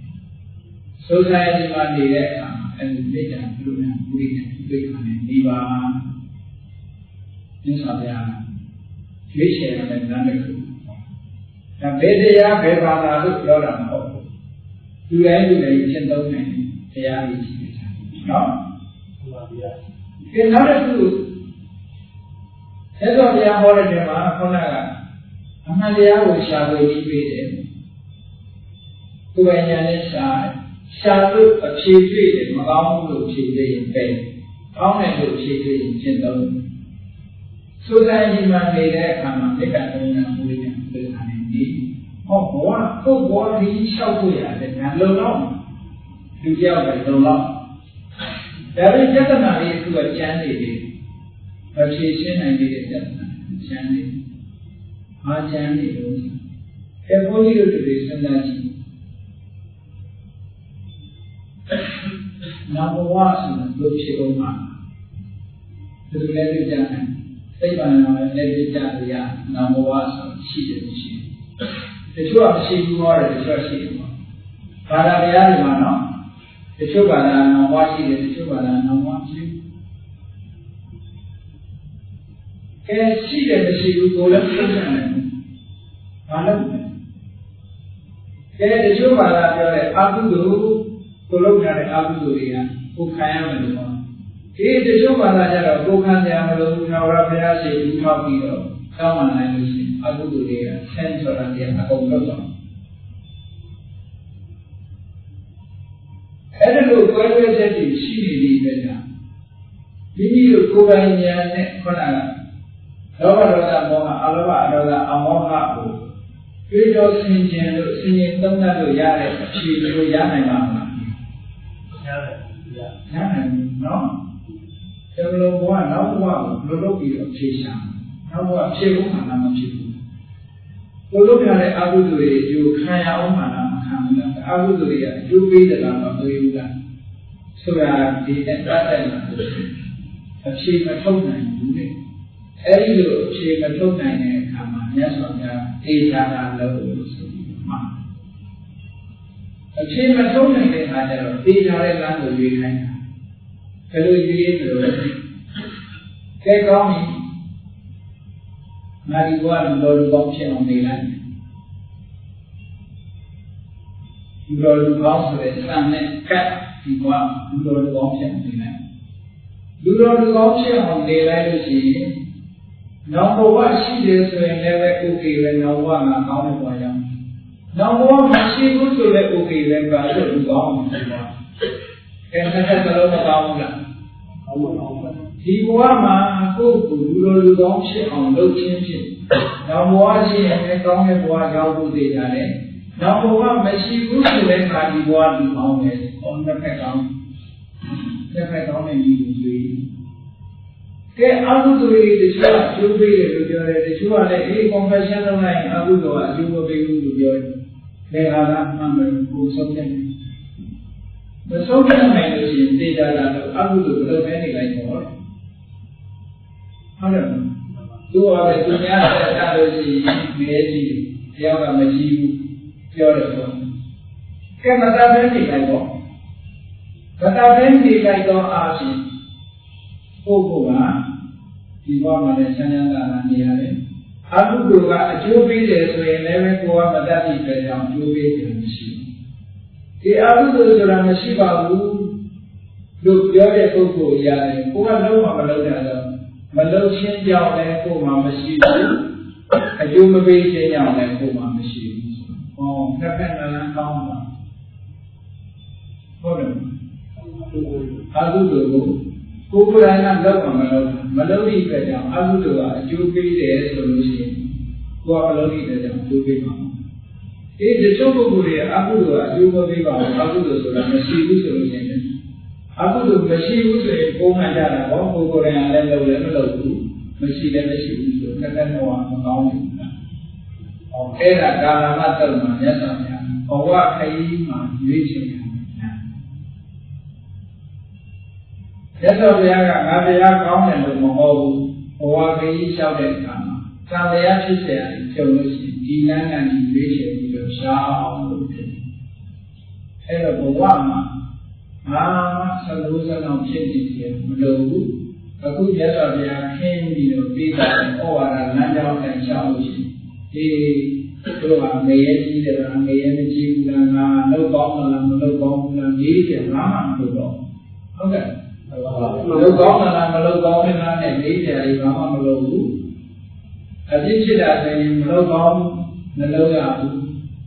society မှာနေတဲ့အခါအဲ့ဒီမေတ္တာပြုလို့ရဥပိ္ပခာဥပိ္ပခာနဲ့နေပါမြတ်စွာဘုရားရွေးချယ်ရတဲ့နာမည်ကိုဒါဘယ်တရားဘယ်ဘာသာလို့ပြောတာမဟုတ်ဘူးလူတိုင်းလူတိုင်းရှင်းသုံးနိုင်တရားကြီးရှိတယ်နော်ဟုတ်ပါဗျာဒီနောက်တစ်ခုဆက်တော်ဘုရားဟောတဲ့နေရာမှာခုနကအမှန်တရားကိုရှာဖွေပြီးပေးတယ်ကိုယ်ဉာဏ်နဲ့ရှာရှာလို့အဖြေတွေ့တယ်မကောင်းဘူးလို့ဖြေသေးရင်ပဲကောင်းတယ်လို့ဖြေသေးရင်ရှင်းသုံးသုဒ္ဓယိမနေတဲ့အခါမှာမေတ္တာကရုဏာမူရင်းပြေခံနေပြီဟောဘောကိုဘောဒီလျှောက်ဖို့ရတယ်ငါလုံတော့လူကြောက်ပဲလုံတော့ဒါပေမဲ့ပြဿနာလေးအခုကကျမ်းနေတယ်မဖြေရှင်းနိုင်တဲ့ပြဿနာကျမ်းနေအားကျမ်းနေလို့အဲဘုန်းကြီးတို့တွေစဉ်းစားကြည့်နာဘဝဆိုတာဘုဖြေအောင်မှာဒီလိုလည်းကြမ်းတယ်စိတ်ပါဏာလည်းလည်းကြရရနာဘဝဆိုရှိတယ်ရှိတယ်တချို့ကမရှိဘူးဟောတယ်တချို့ရှိတယ်ပေါ့ဘာသာတရားတွေမှာနော်တချို့ဘာသာနာဘဝရှိတယ်တချို့ဘာသာနာဘဝမရှိဘူးအဲရှိတယ်မရှိဘူးကိုလည်းသိနေတယ်ဘာလို့လဲတချို့ဘာသာပြောတယ်အကုသိုလ်ကိုလုပ်ကြတဲ့အကုသိုလ်တွေကကိုခံရမယ်လို့ဒီတချို့ဘာသာကြတော့ကိုခံရမလို့နာဝရဘုရားရှိခိုးထောက်ပြီးတော့တောင်းပန်နိုင်လို့ရှိရင်အကုသိုလ်တွေကဆင်းဆိုတာတွေအကုန်လုံးတော့အဲ့ဒါလို့ကွဲကွဲချက်တွေရှိနေပြီးပဲကြာမိမိတို့ကိုယ်ပိုင်ဉာဏ်နဲ့ခုနကလောဘဒေါသမောဟအလောဘအဒေါသအမောဟကိုပြေတော်ဆင်ခြင်လို့ဆင်ခြင်သုံးသပ်လို့ရတဲ့အခြေအနေကိုရနိုင်ပါမလားရတယ်ရရနိုင်နော်ဒါလိုဘဝနောက်ဘဝကိုလွတ်လွတ်ပြီးတော့ဖြေရှာနောက်ဘဝဖြေဖို့မှလည်းမဖြစ်ဘူးကိုလွတ်ရတဲ့အကုသိုလ်တွေအကျိုးခံရအောင်မှလည်းမခံဘူးလားအကုသိုလ်တွေကအကျိုးပေးတယ်လားမပေးဘူးလားဆိုတာဒီနဲ့တတ်တယ်လားအဖြေမထုတ်နိုင်ဘူးလေအဲ့ဒီလိုအဖြေမထုတ်နိုင်တဲ့အခါမှာမြတ်စွာဘုရားအေးသာသာလို့ဆိုပြီးမှအဖြေမထုတ်နိုင်တဲ့အခါကျတော့အေးသာတဲ့လမ်းကိုရွေးခိုင်းတာဘယ်လိုရွေးလို့လဲကဲကောင်းပြီငါဒီဘဝလူတော်လူကောင်းဖြစ်အောင်နေလိုက်လူတော်လူကောင်းဆိုတဲ့စံနဲ့ကတ်ဒီဘဝလူတော်လူကောင်းဖြစ်အောင်နေလိုက်လူတော်လူကောင်းဖြစ်အောင်နေလိုက်လို့ရှိရင်နောက်ဘဝရှိတယ်ဆိုရင်လည်းပဲ okay ပဲနောက်ဘဝမှာကောင်းတဲ့ဘဝရောက်နောက်ဘဝမရှိဘူးဆိုလည်း okay ပဲပါလို့လူကောင်းတယ်ပေါ့ကဲဆက်ဆက်လုံးမကောင်းဘူးလားကောင်းပါကောင်းပါဒီဘဝမှာကိုယ့်ကိုလူတော်လူကောင်းဖြစ်အောင်လုပ်ခြင်းဖြင့်နောက်ဘဝရှိရင်လည်းကောင်းတဲ့ဘဝရောက်ဖို့သိကြတယ်နောက်ဘဝမရှိဘူးဆိုလည်းခါဒီဘဝလူကောင်းတယ်ဟောနှစ်ဖက်ကောင်းနှစ်ဖက်ကောင်းတဲ့လူတွေကဲအကုသိုလ်တွေတချို့အကျိုးပေးတယ်လို့ပြောတယ်တချို့ကလည်းအေး confession လုပ်လိုက်ရင်အကုသိုလ်ကအကျိုးမပေးဘူးလို့ပြောတယ်ဘယ်ဟာကအမှန်ပဲကိုဆုံးဖြတ်တယ်မဆုံးဖြတ်နိုင်လို့ရှိရင်သိကြတာတော့အကုသိုလ်ဘယ်လိုပဲနေလိုက်တော့ဟုတ်တယ်သူကပဲသူများတဲ့တာလို့ရှိရင်မဲကြီးတယောက်ကမကြည့်ဘူးပြောတယ်ဆိုကဲမတာပဲနေလိုက်တော့မတာပဲနေလိုက်တော့အားဖြင့်ပုဂ္ဂိုလ်ကဒီဘဝမှာလည်းဆန်းရဲတာနေရတယ်အကုသိုလ်ကအကျိုးပေးတယ်ဆိုရင်လည်းကိုယ်ကမတတ်ပြီးပဲကြောင့်အကျိုးပေးတယ်မရှိဘူးဒီအကုသိုလ်ဆိုတာမရှိပါဘူးလို့ပြောတဲ့ပုဂ္ဂိုလ်ရတယ်ကိုယ်ကလုံးဝမလုပ်တာတော့မလုပ်ချင်းကြောင့်လည်းကိုယ်မှမရှိဘူးအကျိုးမပေးခြင်းကြောင့်လည်းကိုယ်မှမရှိဘူးဟောတစ်ဖက်နဲ့လည်းကောင်းတာဟုတ်တယ်အကုသိုလ်ကိုကိုယ်ကိုယ်တိုင်ကလောက်မှမလုပ်မလုပ်သည့်အတွက်ကြောင့်အကုသိုလ်ကအကျိုးပေးတယ်ဆိုလို့ရှိရင်ကိုယ်ကမလုပ်သည့်အတွက်ကြောင့်အကျိုးပေးမှာအေးဒီချို့ပုဂ္ဂိုလ်တွေအကုသိုလ်ကအကျိုးမပေးပါဘူးအကုသိုလ်ဆိုတာမရှိဘူးဆိုလို့ရှိရင်အကုသိုလ်မရှိဘူးဆိုရင်ပုံမှန်ကြတာပေါ့ကိုယ်ကိုယ်တိုင်လည်းလုပ်လည်းမလုပ်ဘူးမရှိလည်းမရှိဘူးဆိုတစ်ခါတော့မကောင်းဘူးလားဟောအဲ့ဒါကာလမတ္တမှာမြတ်စွာဘုရားဘဝခရီးမှာရွေးချယ်တယ်မြတ်စွာဘုရားကငါတရားကောင်းတယ်လို့မဟုတ်ဘူးဘဝခရီးလျှောက်တဲ့အခါမှာသံတရားဖြစ်เสียရင်ပြုံလို့ရှိရင်ဒီလမ်းကနေရွေးချယ်ပြီးတော့ရှားအောင်လုပ်တယ်အဲ့တော့ဘဝမှာငါဆလို့ဆလို့ဖြစ်နေတယ်မလို့ဘူးကအခုမြတ်စွာဘုရားခင်းပြီးတော့ပြီးတာဩဝါဒလမ်းကြောင်းတိုင်ချလို့ရှိရင်ဒီတို့ကငရဲကြီးတယ်လားငရဲမကြီးဘူးလားငါလောက်ကောင်းလားမလောက်ကောင်းဘူးလားဒီကဘာမှမလုပ်တော့ဟုတ်ကဲ့လောက်ကောင်းလားမလောက်ကောင်းဘူးလားနဲ့ဒီကြလေးဘာမှမလုပ်ဘူးအပြစ်ဖြစ်တာဆိုရင်မလောက်ကောင်းမလောက်ရဘူး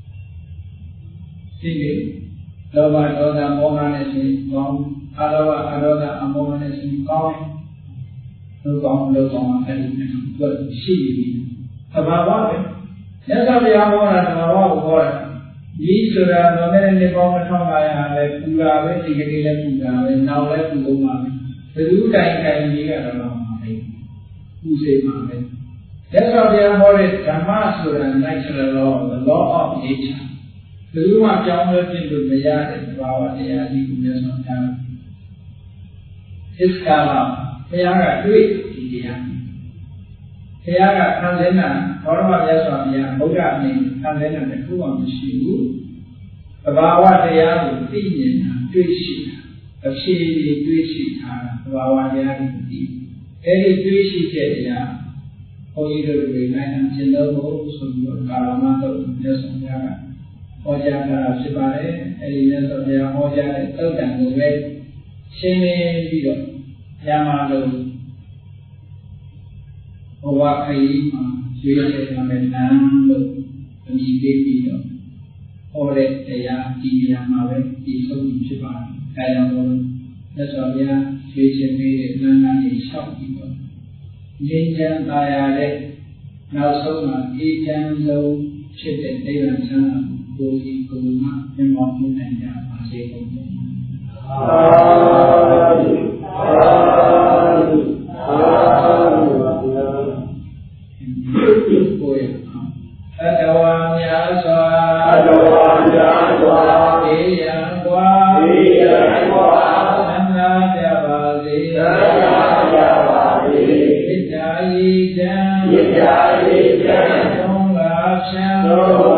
ဒီလေလောဘဒေါသမောဟနဲ့ဆိုရင်ကောင်းအာလောဘအာရောဓအမောဟနဲ့ဆိုရင်ကောင်းလောက်ကောင်းလောက်ကောင်းအဲ့ဒီတော့ရှိပြီသဘာဝပဲမြတ်စွာဘုရားဟောတာသဘာဝကိုဟောတာဒီဆိုတာတော့လည်းနေပေါင်းတစ်ထောင်၅ရာလည်းပူတာပဲဒီကနေ့လည်းပူတာပဲနောက်လည်းပူလို့ပါပဲဘယ်သူတိုင်တိုင်ကြီးကတော့မှာပဲပူစေမှာပဲမြတ်စွာဘုရားဟောတဲ့ဓမ္မဆိုတာ natural law the law of nature ဘယ်သူမှကြောင်းလဲဖြစ်လို့မရတဲ့သဘာဝတရားကြီးကိုမြတ်စွာဘုရားਇਸ ကာလဘုရားကတွေ့ဒီတရားဘုရားကခံစင်းတာဘောရမမြတ်စွာဘုရားဗုဒ္ဓအနေနဲ့ခံစင်းတာတစ်ခုမှမရှိဘူးသဘာဝတရားကိုသိမြင်တာတွေ့ရှိတာအဖြစ်အပျက်တွေ့ရှိတာသဘာဝတရားကိုသိအဲဒီတွေ့ရှိတဲ့တရားဘုန်းကြီးတို့တွေနိုင်အောင်ရှင်းလို့ဆိုပြီးတော့ကာလမတော့မြတ်စွာဘုရားကဟောကြားတာဖြစ်ပါတယ်အဲဒီမြတ်စွာဘုရားဟောကြားတဲ့သုတ်တန်ကိုပဲရှင်းလင်းပြီးတော့ညမှာလို့ဘဝခရီးမှာရွေးချယ်ရမယ်လမ်းလို့အမည်ပေးပြီးတော့ဟောတဲ့တရားဒီနေရာမှာပဲဒီဆုံးဖြစ်ပါတယ်။ဒါကြောင့်မို့လက်စွာဘုရားရွေးချယ်ပေးတဲ့လမ်းကနေလျှောက်ပြီးတော့ငြိမ်းချမ်းသာယာတဲ့နောက်ဆုံးမှာအေးချမ်းဆုံးဖြစ်တဲ့နိဗ္ဗာန်ချမ်းသာကိုယ်ကြီးကိုယ်မှမြတ်မောပြုနိုင်ကြပါစေကုန်သတည်း။သာဓုသာဓုသာဓုကိုယ်အတဝါမြတ်စွာအတဝါမြတ်စွာဧယံကွာဧယံကွာသံဃာကြပါစေသံဃာကြပါစေဣတ္တာယိတံဣတ္တာယိတံသုံးပါးချမ်းသော